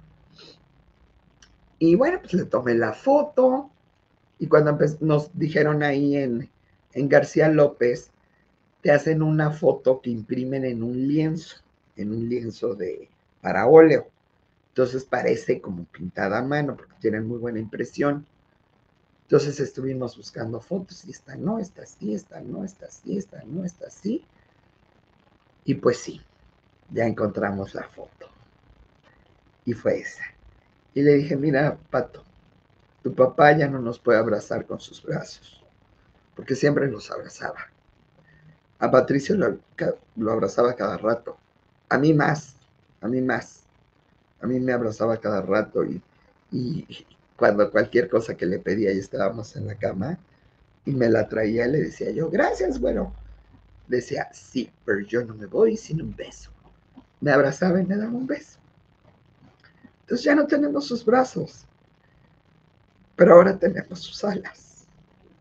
Y bueno, pues le tomé la foto. Y cuando nos dijeron ahí en, en García López, te hacen una foto que imprimen en un lienzo, en un lienzo de para óleo. Entonces parece como pintada a mano, porque tienen muy buena impresión. Entonces estuvimos buscando fotos y esta no, esta sí, esta no, esta sí, esta no, esta sí. Y pues sí, ya encontramos la foto. Y fue esa. Y le dije, mira, Pato, tu papá ya no nos puede abrazar con sus brazos, porque siempre los abrazaba. A Patricio lo, lo abrazaba cada rato. A mí más, a mí más. A mí me abrazaba cada rato y, y cuando cualquier cosa que le pedía y estábamos en la cama y me la traía, le decía yo, gracias, bueno. Decía, sí, pero yo no me voy sin un beso. Me abrazaba y me daba un beso. Entonces ya no tenemos sus brazos, pero ahora tenemos sus alas.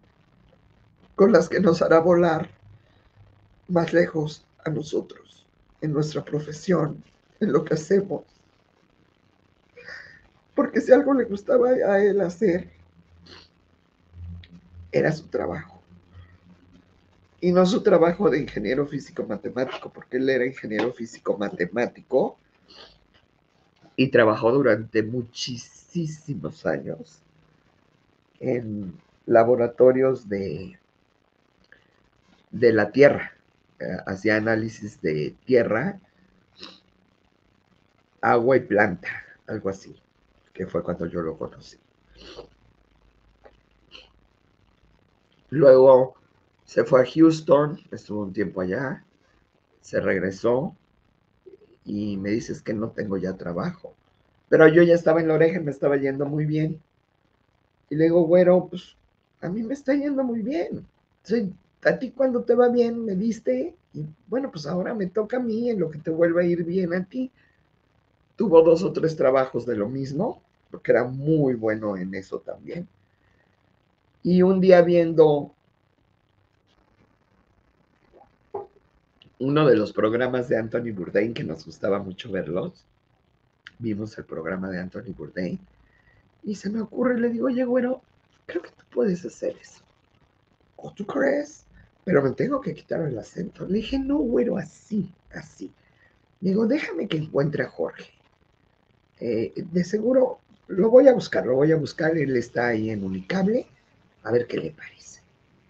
con las que nos hará volar más lejos a nosotros, en nuestra profesión, en lo que hacemos. Porque si algo le gustaba a él hacer, era su trabajo. Y no su trabajo de ingeniero físico matemático, porque él era ingeniero físico matemático y trabajó durante muchísimos años en laboratorios de, de la Tierra. Eh, hacía análisis de tierra, agua y planta, algo así, que fue cuando yo lo conocí. Luego se fue a Houston, estuvo un tiempo allá, se regresó y me dices que no tengo ya trabajo. Pero yo ya estaba en la oreja y me estaba yendo muy bien. Y le digo, güero, pues a mí me está yendo muy bien. Sí, a ti cuando te va bien me diste y bueno, pues ahora me toca a mí en lo que te vuelva a ir bien a ti. Tuvo dos o tres trabajos de lo mismo, porque era muy bueno en eso también. Y un día viendo uno de los programas de Anthony Bourdain, que nos gustaba mucho verlos, vimos el programa de Anthony Bourdain, y se me ocurre, le digo, oye, güero, creo que tú puedes hacer eso. ¿O tú crees? Pero me tengo que quitar el acento. Le dije, no, güero, así, así. Le digo, déjame que encuentre a Jorge. Eh, de seguro lo voy a buscar, lo voy a buscar. Él está ahí en Unicable, a ver qué le parece.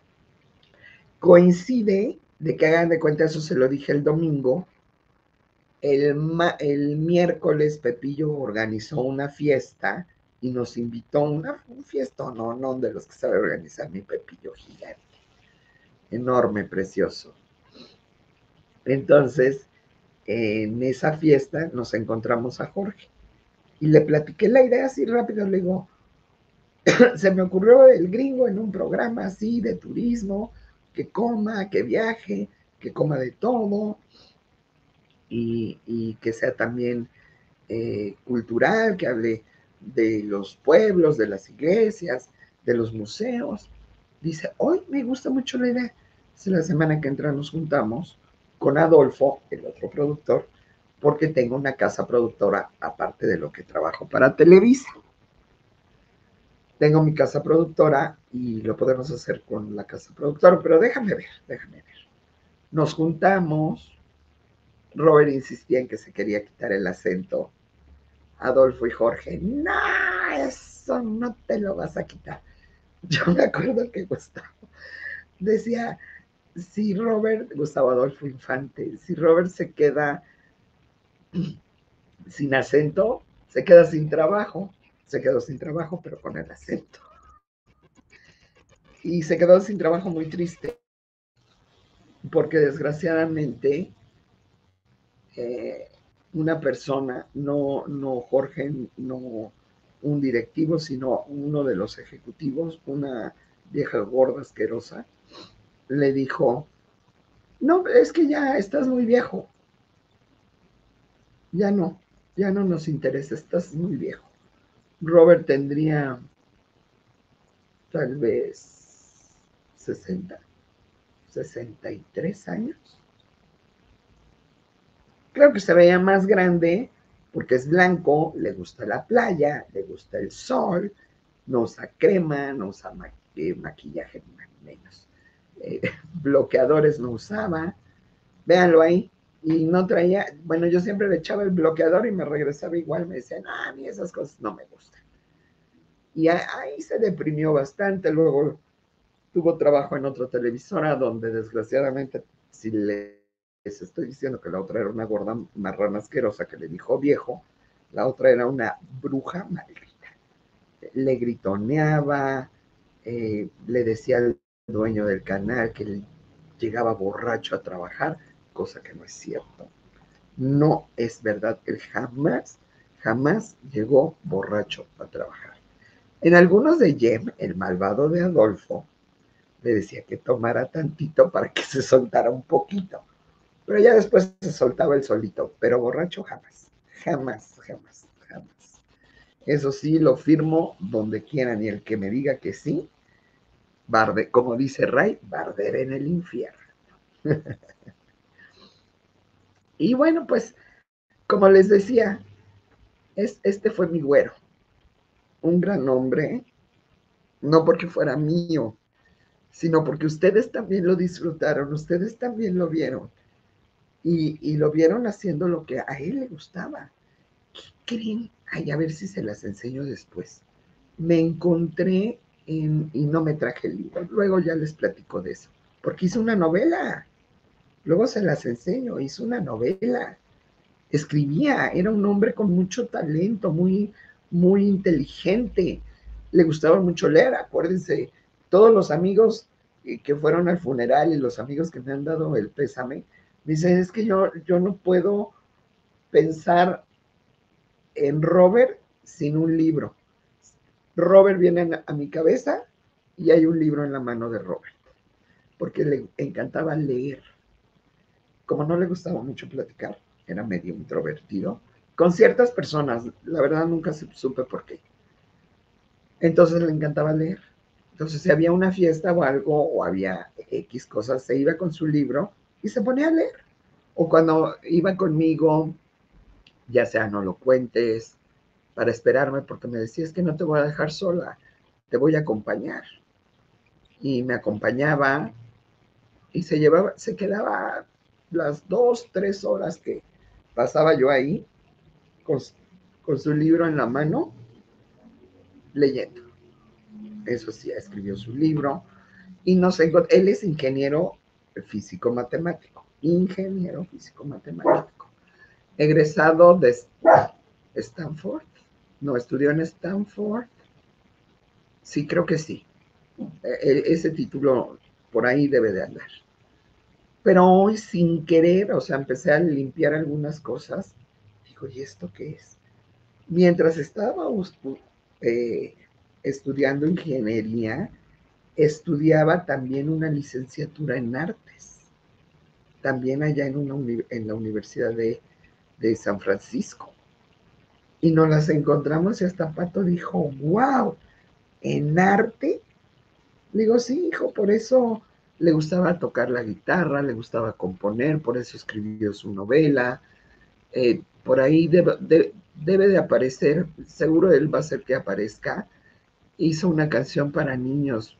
Coincide de que hagan de cuenta, eso se lo dije el domingo. El, ma el miércoles Pepillo organizó una fiesta y nos invitó a una, un fiesta, no, no, de los que sabe organizar mi Pepillo gigante. Enorme, precioso. Entonces, en esa fiesta nos encontramos a Jorge y le platiqué la idea así rápido, le digo, se me ocurrió el gringo en un programa así de turismo, que coma, que viaje, que coma de todo y, y que sea también eh, cultural, que hable de los pueblos, de las iglesias, de los museos. Dice, hoy me gusta mucho la idea. Es la semana que entra nos juntamos con Adolfo, el otro productor, porque tengo una casa productora aparte de lo que trabajo para Televisa. Tengo mi casa productora y lo podemos hacer con la casa productora, pero déjame ver, déjame ver. Nos juntamos, Robert insistía en que se quería quitar el acento, Adolfo y Jorge, no, eso no te lo vas a quitar. Yo me acuerdo que Gustavo decía, si Robert, Gustavo Adolfo Infante, si Robert se queda sin acento, se queda sin trabajo, se quedó sin trabajo, pero con el acento. Y se quedó sin trabajo muy triste, porque desgraciadamente eh, una persona, no, no Jorge, no un directivo, sino uno de los ejecutivos, una vieja gorda asquerosa, le dijo, no, es que ya estás muy viejo, ya no, ya no nos interesa, estás muy viejo. Robert tendría tal vez sesenta, sesenta y tres años. Creo que se veía más grande porque es blanco, le gusta la playa, le gusta el sol, no usa crema, no usa ma eh, maquillaje menos. Eh, bloqueadores no usaba, véanlo ahí. Y no traía, bueno, yo siempre le echaba el bloqueador y me regresaba igual, me decían, ah, a mí esas cosas no me gustan. Y ahí se deprimió bastante, luego tuvo trabajo en otra televisora donde desgraciadamente, si les estoy diciendo que la otra era una gorda marrana asquerosa que le dijo viejo, la otra era una bruja maldita. Le gritoneaba, eh, le decía al dueño del canal que le llegaba borracho a trabajar, cosa que no es cierto. No es verdad, él jamás, jamás llegó borracho a trabajar. En algunos de Jem, el malvado de Adolfo, le decía que tomara tantito para que se soltara un poquito, pero ya después se soltaba el solito, pero borracho jamás, jamás, jamás, jamás. Eso sí, lo firmo donde quieran y el que me diga que sí, Barde, como dice Ray, barder en el infierno. Y bueno, pues, como les decía, es, este fue mi güero. Un gran hombre, no porque fuera mío, sino porque ustedes también lo disfrutaron, ustedes también lo vieron. Y, y lo vieron haciendo lo que a él le gustaba. ¿Qué creen? Ay, a ver si se las enseño después. Me encontré en, y no me traje el libro, luego ya les platico de eso, porque hizo una novela, luego se las enseño, hizo una novela, escribía, era un hombre con mucho talento, muy, muy inteligente, le gustaba mucho leer, acuérdense, todos los amigos que fueron al funeral y los amigos que me han dado el pésame, me dicen, es que yo, yo no puedo pensar en Robert sin un libro. Robert viene a mi cabeza y hay un libro en la mano de Robert, porque le encantaba leer. Como no le gustaba mucho platicar, era medio introvertido, con ciertas personas, la verdad nunca supe por qué. Entonces le encantaba leer. Entonces si había una fiesta o algo, o había X cosas, se iba con su libro y se ponía a leer. O cuando iba conmigo, ya sea no lo cuentes, para esperarme, porque me decía, es que no te voy a dejar sola, te voy a acompañar. Y me acompañaba y se llevaba, se quedaba las dos, tres horas que pasaba yo ahí con, con su libro en la mano, leyendo. Eso sí, escribió su libro y no sé, él es ingeniero físico matemático, ingeniero físico matemático, egresado de Stanford, no, estudió en Stanford, sí, creo que sí, e ese título por ahí debe de andar. Pero hoy sin querer, o sea, empecé a limpiar algunas cosas. Digo, ¿y esto qué es? Mientras estaba eh, estudiando ingeniería, estudiaba también una licenciatura en artes, también allá en, una, en la Universidad de, de San Francisco. Y nos las encontramos y hasta Pato dijo, wow, ¿en arte? Le digo, sí, hijo, por eso le gustaba tocar la guitarra, le gustaba componer, por eso escribió su novela. Eh, por ahí debe de, debe de aparecer, seguro él va a hacer que aparezca. Hizo una canción para niños,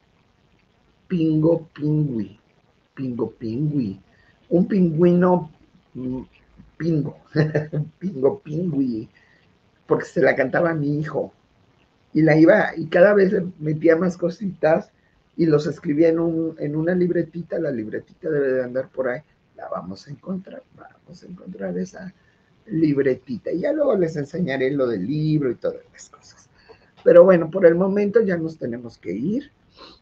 Pingo Pingüi, Pingo Pingüi, un pingüino pingo, Pingo Pingüi, porque se la cantaba a mi hijo. Y la iba, y cada vez le metía más cositas y los escribía en, un, en una libretita, la libretita debe de andar por ahí, la vamos a encontrar, vamos a encontrar esa libretita, y ya luego les enseñaré lo del libro y todas las cosas. Pero bueno, por el momento ya nos tenemos que ir.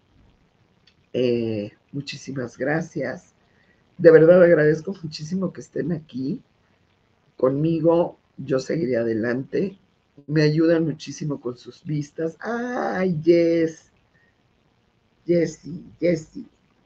Eh, muchísimas gracias. De verdad agradezco muchísimo que estén aquí conmigo. Yo seguiré adelante. Me ayudan muchísimo con sus vistas. Ay, Jess. Jessie, Jessie.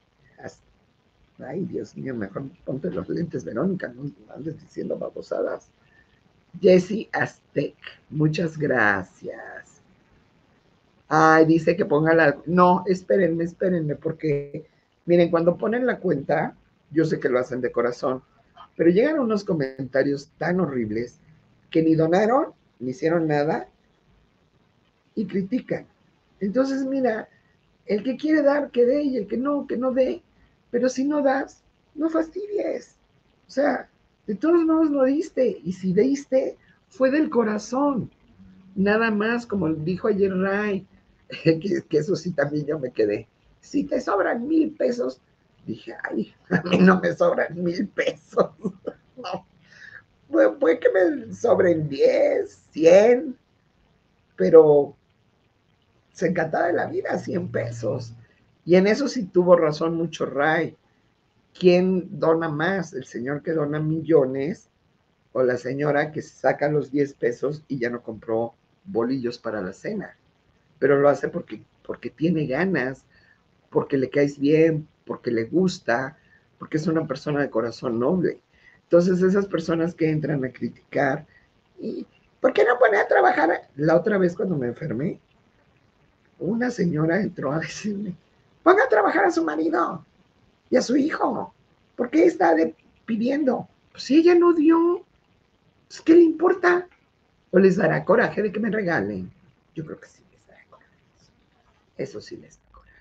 Ay, Dios mío, mejor ponte los lentes, Verónica, no andes diciendo babosadas. Jessie Aztec, muchas gracias. Ay, dice que ponga la... No, espérenme, espérenme, porque miren, cuando ponen la cuenta, yo sé que lo hacen de corazón, pero llegan unos comentarios tan horribles que ni donaron, ni hicieron nada y critican. Entonces, mira, el que quiere dar, que dé, y el que no, que no dé. Pero si no das, no fastidies. O sea, de todos modos no diste, y si diste, fue del corazón. Nada más, como dijo ayer Ray, que, que eso sí también yo me quedé. Si te sobran mil pesos, dije, ay, a mí no me sobran mil pesos. No, puede, puede que me sobren diez, cien, pero se encantaba de la vida, cien pesos. Y en eso sí tuvo razón mucho Ray. ¿Quién dona más? ¿El señor que dona millones o la señora que saca los diez pesos y ya no compró bolillos para la cena? Pero lo hace porque, porque tiene ganas, porque le caes bien, porque le gusta, porque es una persona de corazón noble. Entonces esas personas que entran a criticar, ¿y por qué no pone a trabajar? La otra vez cuando me enfermé, una señora entró a decirme, Ponga a trabajar a su marido y a su hijo. ¿Por qué está de, pidiendo? Pues si ella no dio, pues, ¿qué le importa? ¿O les dará coraje de que me regalen? Yo creo que sí les dará coraje. Eso sí les da coraje.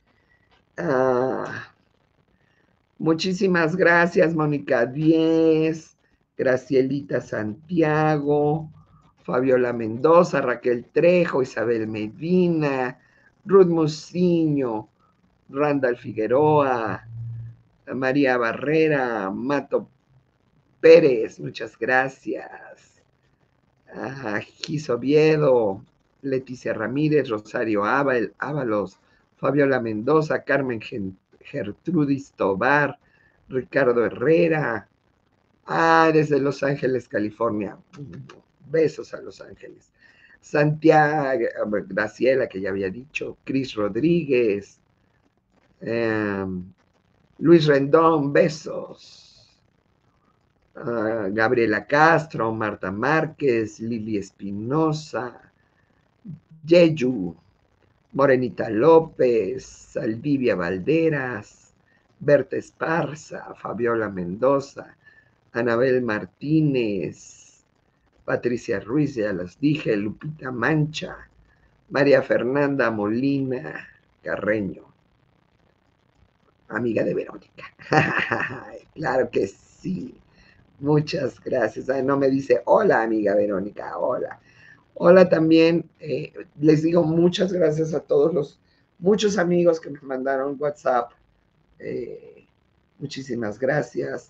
Ah, muchísimas gracias, Mónica Diez, Gracielita Santiago, Fabiola Mendoza, Raquel Trejo, Isabel Medina, Ruth Muciño, Randall Figueroa, María Barrera, Mato Pérez, muchas gracias. Ah, Gis Oviedo, Leticia Ramírez, Rosario Ábal, Ábalos, Fabiola Mendoza, Carmen Gertrudis Tobar, Ricardo Herrera. Ah, desde Los Ángeles, California. Besos a Los Ángeles. Santiago, Graciela, que ya había dicho, Cris Rodríguez, eh, Luis Rendón, besos. Uh, Gabriela Castro, Marta Márquez, Lili Espinosa, Yeyu, Morenita López, Saldivia Valderas, Berta Esparza, Fabiola Mendoza, Anabel Martínez, Patricia Ruiz, ya las dije, Lupita Mancha, María Fernanda Molina Carreño, amiga de Verónica. Claro que sí. Muchas gracias. Ay, no me dice, hola amiga Verónica, hola. Hola también, eh, les digo muchas gracias a todos los, muchos amigos que me mandaron WhatsApp. Eh, muchísimas gracias.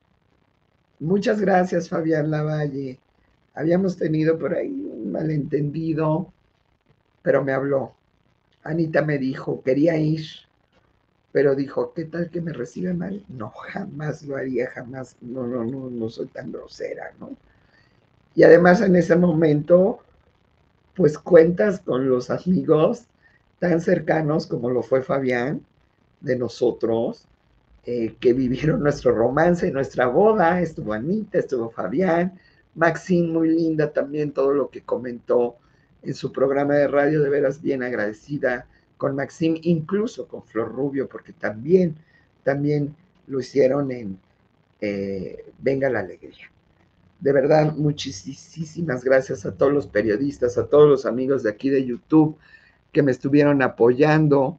Muchas gracias, Fabián Lavalle. Habíamos tenido por ahí un malentendido, pero me habló. Anita me dijo, quería ir, pero dijo, ¿qué tal que me recibe mal? No, jamás lo haría, jamás. No, no, no, no soy tan grosera, ¿no? Y además en ese momento, pues cuentas con los amigos tan cercanos como lo fue Fabián, de nosotros, eh, que vivieron nuestro romance, nuestra boda. Estuvo Anita, estuvo Fabián, Maxine, muy linda también, todo lo que comentó en su programa de radio, de veras bien agradecida con Maxine, incluso con Flor Rubio, porque también, también lo hicieron en eh, Venga la Alegría. De verdad, muchísimas gracias a todos los periodistas, a todos los amigos de aquí de YouTube que me estuvieron apoyando.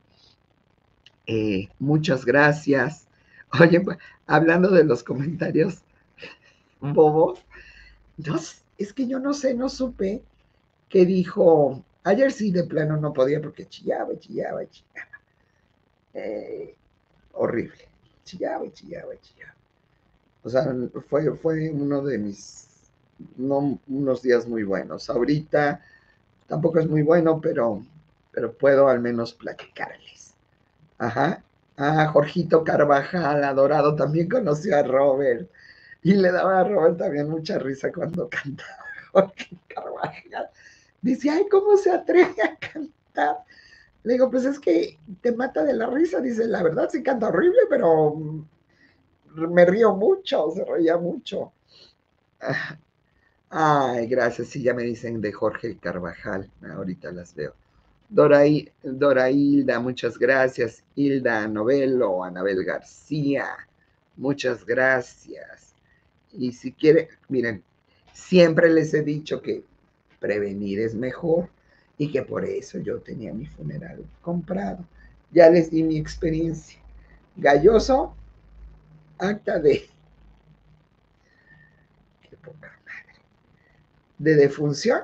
Eh, muchas gracias. Oye, hablando de los comentarios bobos, no, es que yo no sé, no supe qué dijo. Ayer sí de plano no podía porque chillaba y chillaba y chillaba. Eh, horrible. Chillaba y chillaba y chillaba. O sea, fue, fue uno de mis, no, unos días muy buenos. Ahorita tampoco es muy bueno, pero, pero puedo al menos platicarles. Ajá. Ah, Jorgito Carvajal, adorado, también conoció a Robert. Y le daba a Robert también mucha risa cuando cantaba Jorge Carvajal. Dice, ay, ¿cómo se atreve a cantar? Le digo, pues es que te mata de la risa. Dice, la verdad sí canta horrible, pero me río mucho, se reía mucho. Ay, gracias, sí, ya me dicen de Jorge Carvajal, ahorita las veo. Dora, Dora Hilda, muchas gracias. Hilda Novelo, Anabel García, muchas gracias. Y si quieren, miren, siempre les he dicho que prevenir es mejor y que por eso yo tenía mi funeral comprado. Ya les di mi experiencia. Galloso, acta de... Qué poca madre. De defunción,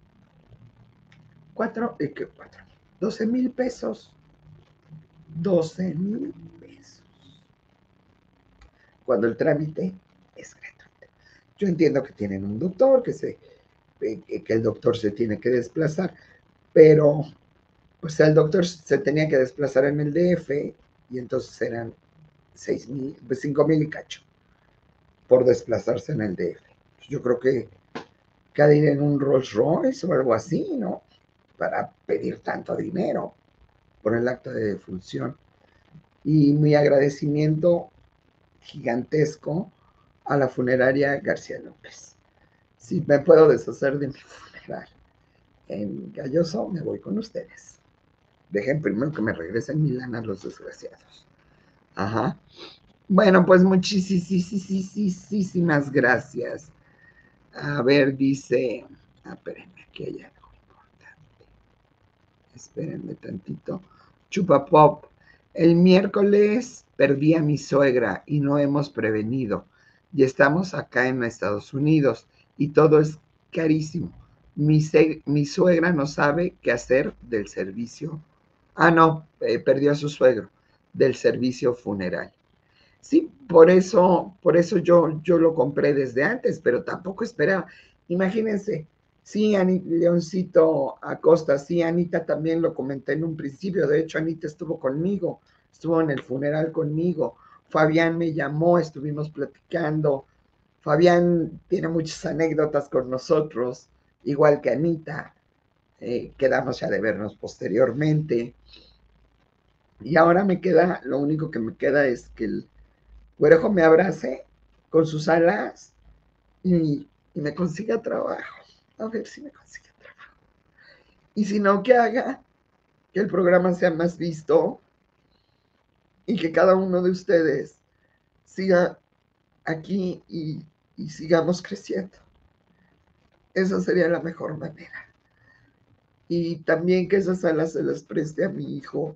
cuatro, eh, ¿qué cuatro? doce mil pesos. doce mil pesos. Cuando el trámite es gratuito. Yo entiendo que tienen un doctor, que, se, eh, que el doctor se tiene que desplazar, pero pues el doctor se tenía que desplazar en el D F y entonces eran seis mil, pues cinco mil y cacho por desplazarse en el D F. Yo creo que cada ir en un Rolls Royce o algo así, ¿no? Para pedir tanto dinero por el acta de defunción. Y mi agradecimiento gigantesco a la funeraria García López. Si me puedo deshacer de mi funeral en Galloso, me voy con ustedes. dejen primero que me regresen mi lana los desgraciados. Ajá. Bueno, pues muchísimas gracias. A ver, dice, ah, espérenme, aquí hay algo importante. Espérenme tantito. Chupapop, el miércoles perdí a mi suegra y no hemos prevenido. Y estamos acá en Estados Unidos y todo es carísimo. Mi, se, mi suegra no sabe qué hacer del servicio. Ah, no, eh, perdió a su suegro del servicio funeral. Sí, por eso, por eso yo, yo lo compré desde antes, pero tampoco esperaba. Imagínense, sí, Ani, Leoncito Acosta, sí, Anita también lo comenté en un principio. De hecho, Anita estuvo conmigo, estuvo en el funeral conmigo. Fabián me llamó, estuvimos platicando. Fabián tiene muchas anécdotas con nosotros, igual que Anita. Eh, quedamos ya de vernos posteriormente. Y ahora me queda, lo único que me queda es que el Güerejo me abrace con sus alas y, y me consiga trabajo. A ver si me consigue trabajo. Y si no, que haga que el programa sea más visto y que cada uno de ustedes siga aquí y, y sigamos creciendo. Esa sería la mejor manera. Y también que esas alas se las preste a mi hijo,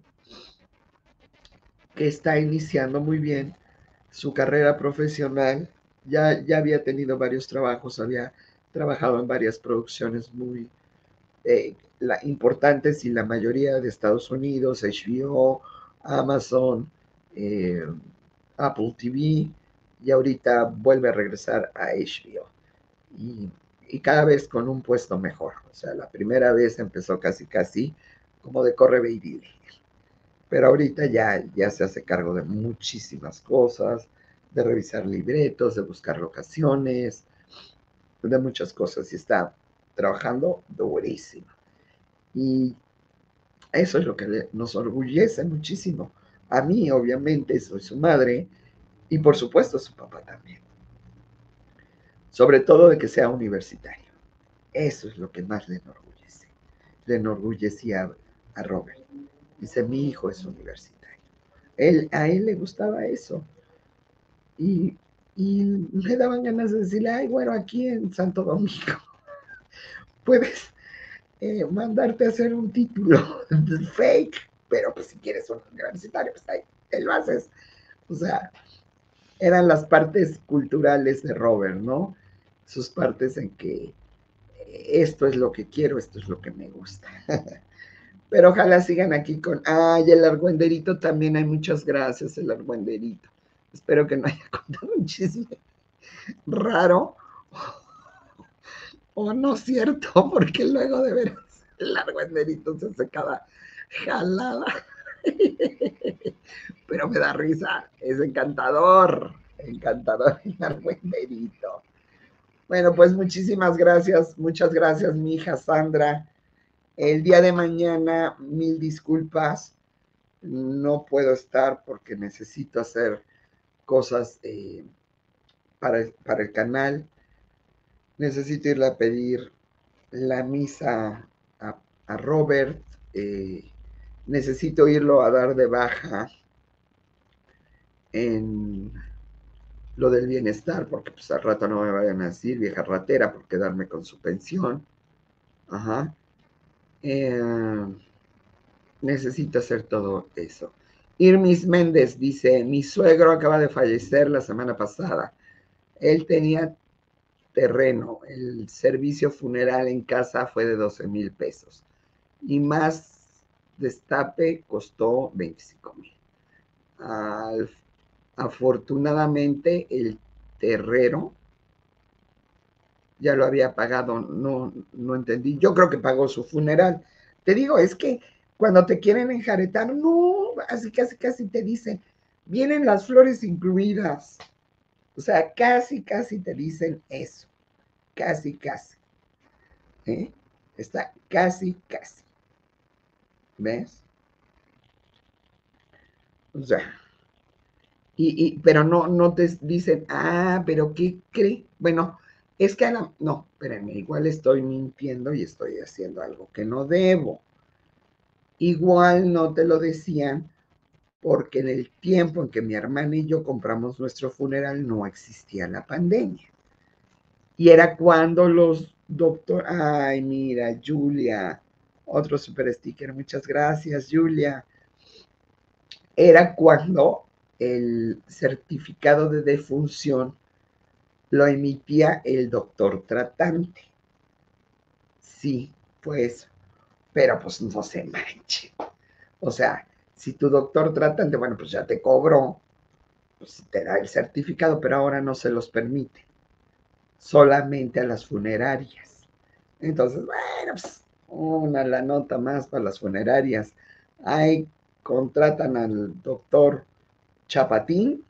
que está iniciando muy bien su carrera profesional. Ya, ya había tenido varios trabajos, había trabajado en varias producciones muy eh, la, importantes y la mayoría de Estados Unidos, H B O, Amazon, eh, Apple T V, y ahorita vuelve a regresar a H B O. Y, y cada vez con un puesto mejor. O sea, la primera vez empezó casi casi como de corre baby, pero ahorita ya, ya se hace cargo de muchísimas cosas, de revisar libretos, de buscar locaciones, de muchas cosas, y está trabajando durísimo. Y eso es lo que nos orgullece muchísimo. A mí, obviamente, soy su madre, y por supuesto su papá también. Sobre todo de que sea universitario. Eso es lo que más le enorgullece. Le enorgullecía a Robert. Dice, mi hijo es universitario. Él, a él le gustaba eso. Y, y me daban ganas de decirle, ay, bueno, aquí en Santo Domingo puedes eh, mandarte a hacer un título fake, pero pues si quieres un universitario, pues ahí te lo haces. O sea, eran las partes culturales de Robert, ¿no? Sus partes en que esto es lo que quiero, esto es lo que me gusta. Pero ojalá sigan aquí con, ay, el argüenderito también, hay muchas gracias, el argüenderito. Espero que no haya contado un chisme raro o no cierto, porque luego de ver el argüenderito se hace cada jalada. Pero me da risa, es encantador, encantador el argüenderito. Bueno, pues muchísimas gracias, muchas gracias, mi hija Sandra. El día de mañana, mil disculpas, no puedo estar porque necesito hacer cosas eh, para, el, para el canal. Necesito irle a pedir la misa a, a Robert. Eh, necesito irlo a dar de baja en lo del bienestar, porque pues al rato no me vayan a decir vieja ratera por quedarme con su pensión. Ajá. Eh, necesito hacer todo eso. Irmis Méndez dice, mi suegro acaba de fallecer la semana pasada. Él tenía terreno, el servicio funeral en casa fue de doce mil pesos y más destape costó veinticinco mil. Al, afortunadamente el terrero ya lo había pagado, no, no entendí, yo creo que pagó su funeral. Te digo, es que cuando te quieren enjaretar, no, así casi casi te dicen, vienen las flores incluidas. O sea, casi casi te dicen eso, casi casi. ¿Eh? Está casi casi. ¿Ves? O sea, y, y, pero no, no te dicen, ah, pero ¿qué cree? Bueno, es que a la, no, espérenme, igual estoy mintiendo y estoy haciendo algo que no debo. igual no te lo decían porque en el tiempo en que mi hermana y yo compramos nuestro funeral no existía la pandemia. Y era cuando los doctores, ay, mira, Julia, otro super sticker, muchas gracias, Julia. Era cuando el certificado de defunción lo emitía el doctor tratante. Sí, pues, pero pues no se manche. O sea, si tu doctor tratante, bueno, pues ya te cobró, pues te da el certificado, pero ahora no se los permite, solamente a las funerarias. Entonces, bueno, pues una la nota más para las funerarias. Ahí contratan al doctor Chapatín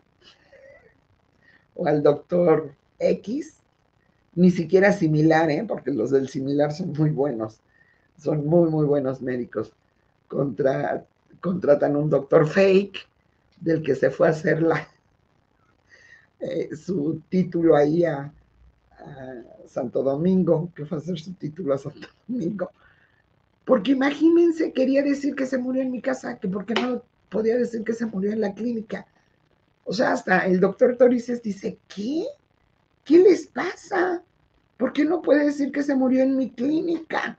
o al doctor X, ni siquiera similar, ¿eh? Porque los del similar son muy buenos, son muy, muy buenos médicos. Contra, contratan un doctor fake del que se fue a hacer la, eh, su título ahí a, a Santo Domingo, que fue a hacer su título a Santo Domingo. Porque imagínense, quería decir que se murió en mi casa, que porque no podía decir que se murió en la clínica. O sea, hasta el doctor Torices dice, ¿qué? ¿Qué les pasa? ¿Por qué no puede decir que se murió en mi clínica?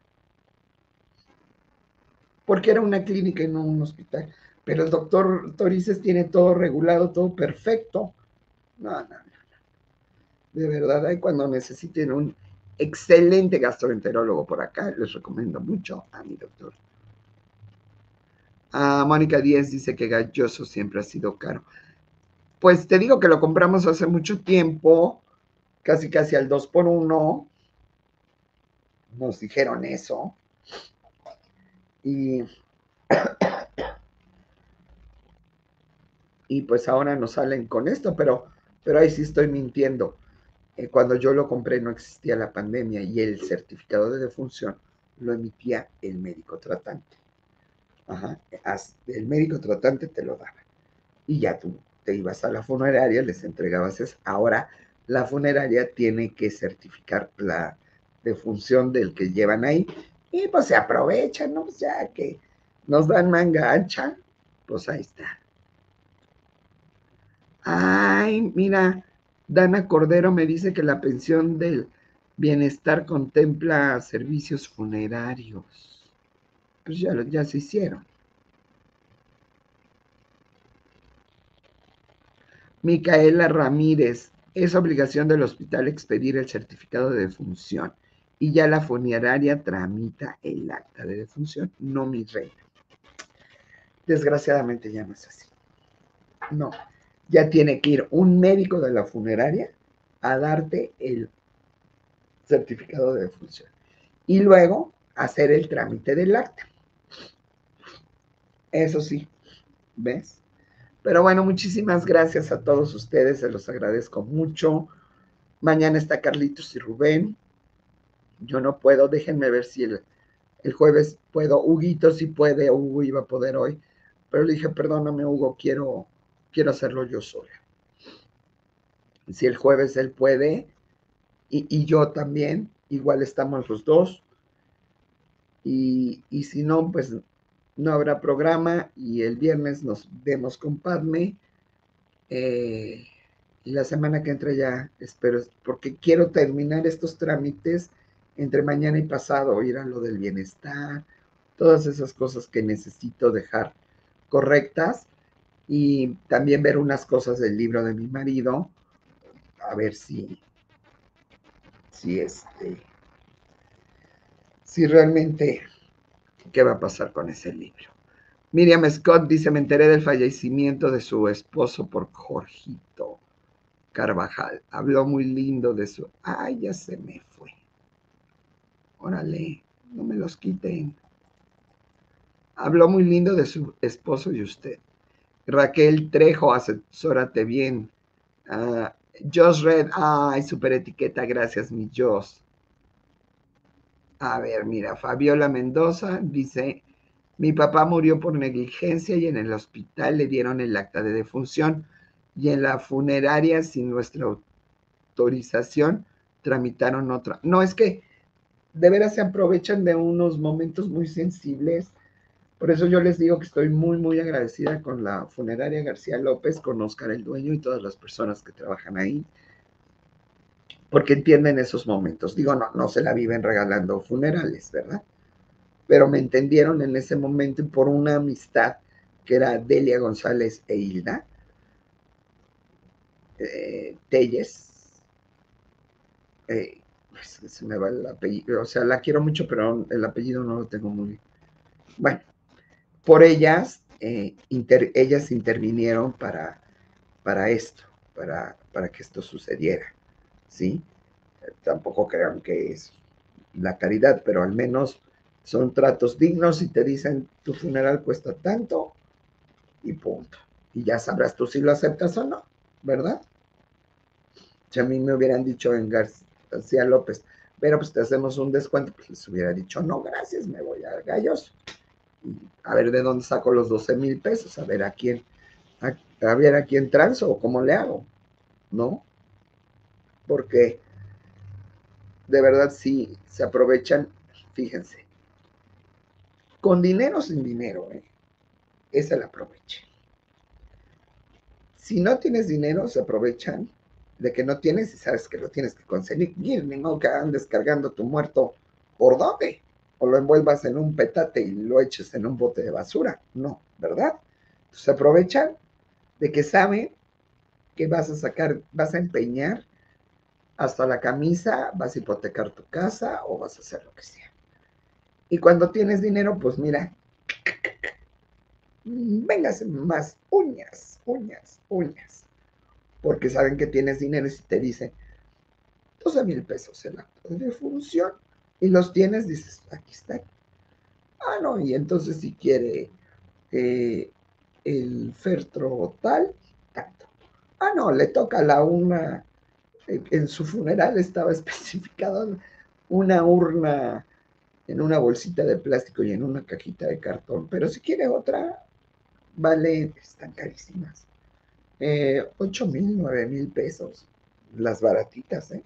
Porque era una clínica y no un hospital. Pero el doctor Torices tiene todo regulado, todo perfecto. No, no, no. De verdad, ahí cuando necesiten un excelente gastroenterólogo por acá, les recomiendo mucho a mi doctor. Ah, Mónica Díez dice que Galloso siempre ha sido caro. Pues te digo que lo compramos hace mucho tiempo, casi casi al dos por uno. Nos dijeron eso. Y, y pues ahora nos salen con esto, pero, pero ahí sí estoy mintiendo. Eh, cuando yo lo compré no existía la pandemia y el certificado de defunción lo emitía el médico tratante. Ajá, el médico tratante te lo daba. Y ya tú te ibas a la funeraria, les entregabas eso. Ahora la funeraria tiene que certificar la defunción del que llevan ahí y pues se aprovechan, ¿no? Pues ya que nos dan manga ancha, pues ahí está. Ay, mira, Dana Cordero me dice que la pensión del bienestar contempla servicios funerarios. Pues ya, ya se hicieron. Micaela Ramírez, es obligación del hospital expedir el certificado de defunción y ya la funeraria tramita el acta de defunción, no mi reina. Desgraciadamente ya no es así. No, ya tiene que ir un médico de la funeraria a darte el certificado de defunción y luego hacer el trámite del acta. Eso sí, ¿ves? Pero bueno, muchísimas gracias a todos ustedes, se los agradezco mucho. Mañana está Carlitos y Rubén. Yo no puedo, déjenme ver si el, el jueves puedo. Huguito sí puede, Hugo iba a poder hoy, pero le dije, perdóname Hugo, quiero, quiero hacerlo yo sola. Si el jueves él puede, y, y yo también, igual estamos los dos, y, y si no, pues no habrá programa, y el viernes nos vemos con Padme, eh, y la semana que entra ya espero, porque quiero terminar estos trámites entre mañana y pasado, ir a lo del bienestar, todas esas cosas que necesito dejar correctas y también ver unas cosas del libro de mi marido, a ver si, si este, si realmente, ¿qué va a pasar con ese libro? Miriam Scott dice, me enteré del fallecimiento de su esposo por Jorgito Carvajal. Habló muy lindo de su... Ay, ya se me fue. Órale, no me los quiten. Habló muy lindo de su esposo y usted. Raquel Trejo, asesórate bien. Uh, Josh Red, ay, super etiqueta, gracias, mi Josh. A ver, mira, Fabiola Mendoza dice, mi papá murió por negligencia y en el hospital le dieron el acta de defunción y en la funeraria sin nuestra autorización tramitaron otra. No, es que de veras se aprovechan de unos momentos muy sensibles Por eso yo les digo que estoy muy, muy agradecida con la funeraria García López, con Oscar el dueño y todas las personas que trabajan ahí, porque entienden esos momentos. Digo, no, no se la viven regalando funerales, ¿verdad? Pero me entendieron en ese momento y por una amistad que era Delia González e Hilda eh, Telles, eh, pues, se me va el apellido, o sea, la quiero mucho, pero el apellido no lo tengo muy bien. Bueno, por ellas, eh, inter, ellas intervinieron para, para esto, para, para que esto sucediera, ¿sí? Tampoco crean que es la caridad, pero al menos son tratos dignos y te dicen tu funeral cuesta tanto y punto. Y ya sabrás tú si lo aceptas o no, ¿verdad? Si a mí me hubieran dicho en García López, pero pues te hacemos un descuento, pues les hubiera dicho, no, gracias, me voy a Gallos. Y a ver de dónde saco los doce mil pesos, a ver a quién, a, a ver a quién transo o cómo le hago, ¿no? Porque de verdad sí se aprovechan, fíjense, con dinero o sin dinero, ¿eh? Es el aproveche. Si no tienes dinero, se aprovechan de que no tienes y sabes que lo tienes que conseguir, no que andes cargando tu muerto por dónde, o lo envuelvas en un petate y lo eches en un bote de basura, no, ¿verdad? Se aprovechan de que saben que vas a sacar, vas a empeñar hasta la camisa, vas a hipotecar tu casa o vas a hacer lo que sea. Y cuando tienes dinero, pues mira, véngase más uñas, uñas, uñas, porque saben que tienes dinero y si te dicen doce mil pesos el acto de defunción y los tienes, dices, aquí está. Ah, no, y entonces si quiere eh, el fertro tal, tanto. Ah, no, le toca la una, eh, en su funeral estaba especificado una urna en una bolsita de plástico y en una cajita de cartón, pero si quiere otra, vale, están carísimas. Eh, ocho mil, nueve mil pesos, las baratitas, ¿eh?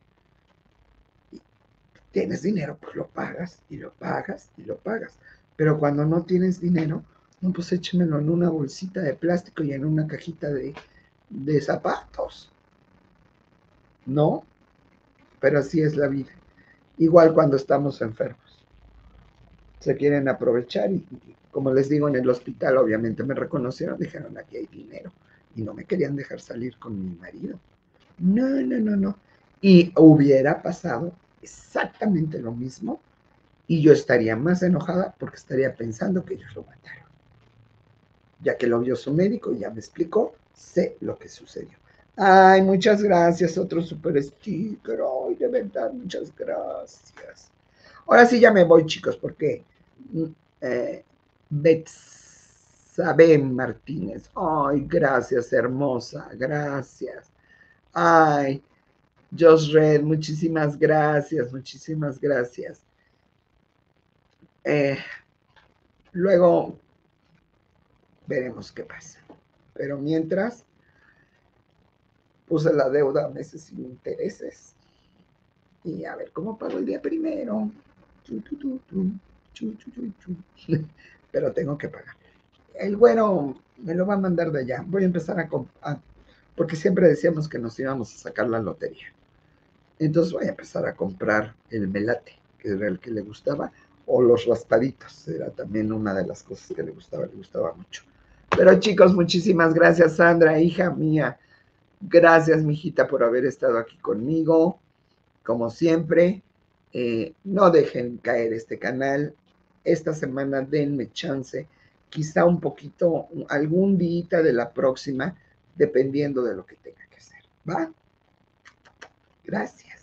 Tienes dinero, pues lo pagas y lo pagas y lo pagas. Pero cuando no tienes dinero, no, pues échemelo en una bolsita de plástico y en una cajita de, de zapatos. No, pero así es la vida. Igual cuando estamos enfermos. Se quieren aprovechar y, como les digo, en el hospital obviamente me reconocieron, dijeron, aquí hay dinero. Y no me querían dejar salir con mi marido. No, no, no, no. Y hubiera pasado exactamente lo mismo y yo estaría más enojada porque estaría pensando que ellos lo mataron. Ya que lo vio su médico y ya me explicó, sé lo que sucedió. Ay, muchas gracias, otro super sticker. Ay, de verdad, muchas gracias. Ahora sí ya me voy, chicos, porque eh, Betsabe Martínez. Ay, gracias, hermosa, gracias. Ay, Josh Red, muchísimas gracias, muchísimas gracias. Eh, luego veremos qué pasa. Pero mientras, puse la deuda a meses sin intereses. Y a ver cómo pago el día primero. Chu, chu, chu, chu, chu, chu, chu. Pero tengo que pagar. El güero me lo va a mandar de allá. Voy a empezar a, a... Porque siempre decíamos que nos íbamos a sacar la lotería. Entonces voy a empezar a comprar el melate, que era el que le gustaba, o los raspaditos. Era también una de las cosas que le gustaba, le gustaba mucho. Pero chicos, muchísimas gracias, Sandra, hija mía. Gracias, mijita, por haber estado aquí conmigo. Como siempre, eh, no dejen caer este canal. Esta semana denme chance, quizá un poquito, algún día de la próxima, dependiendo de lo que tenga que hacer. ¿Va? Gracias.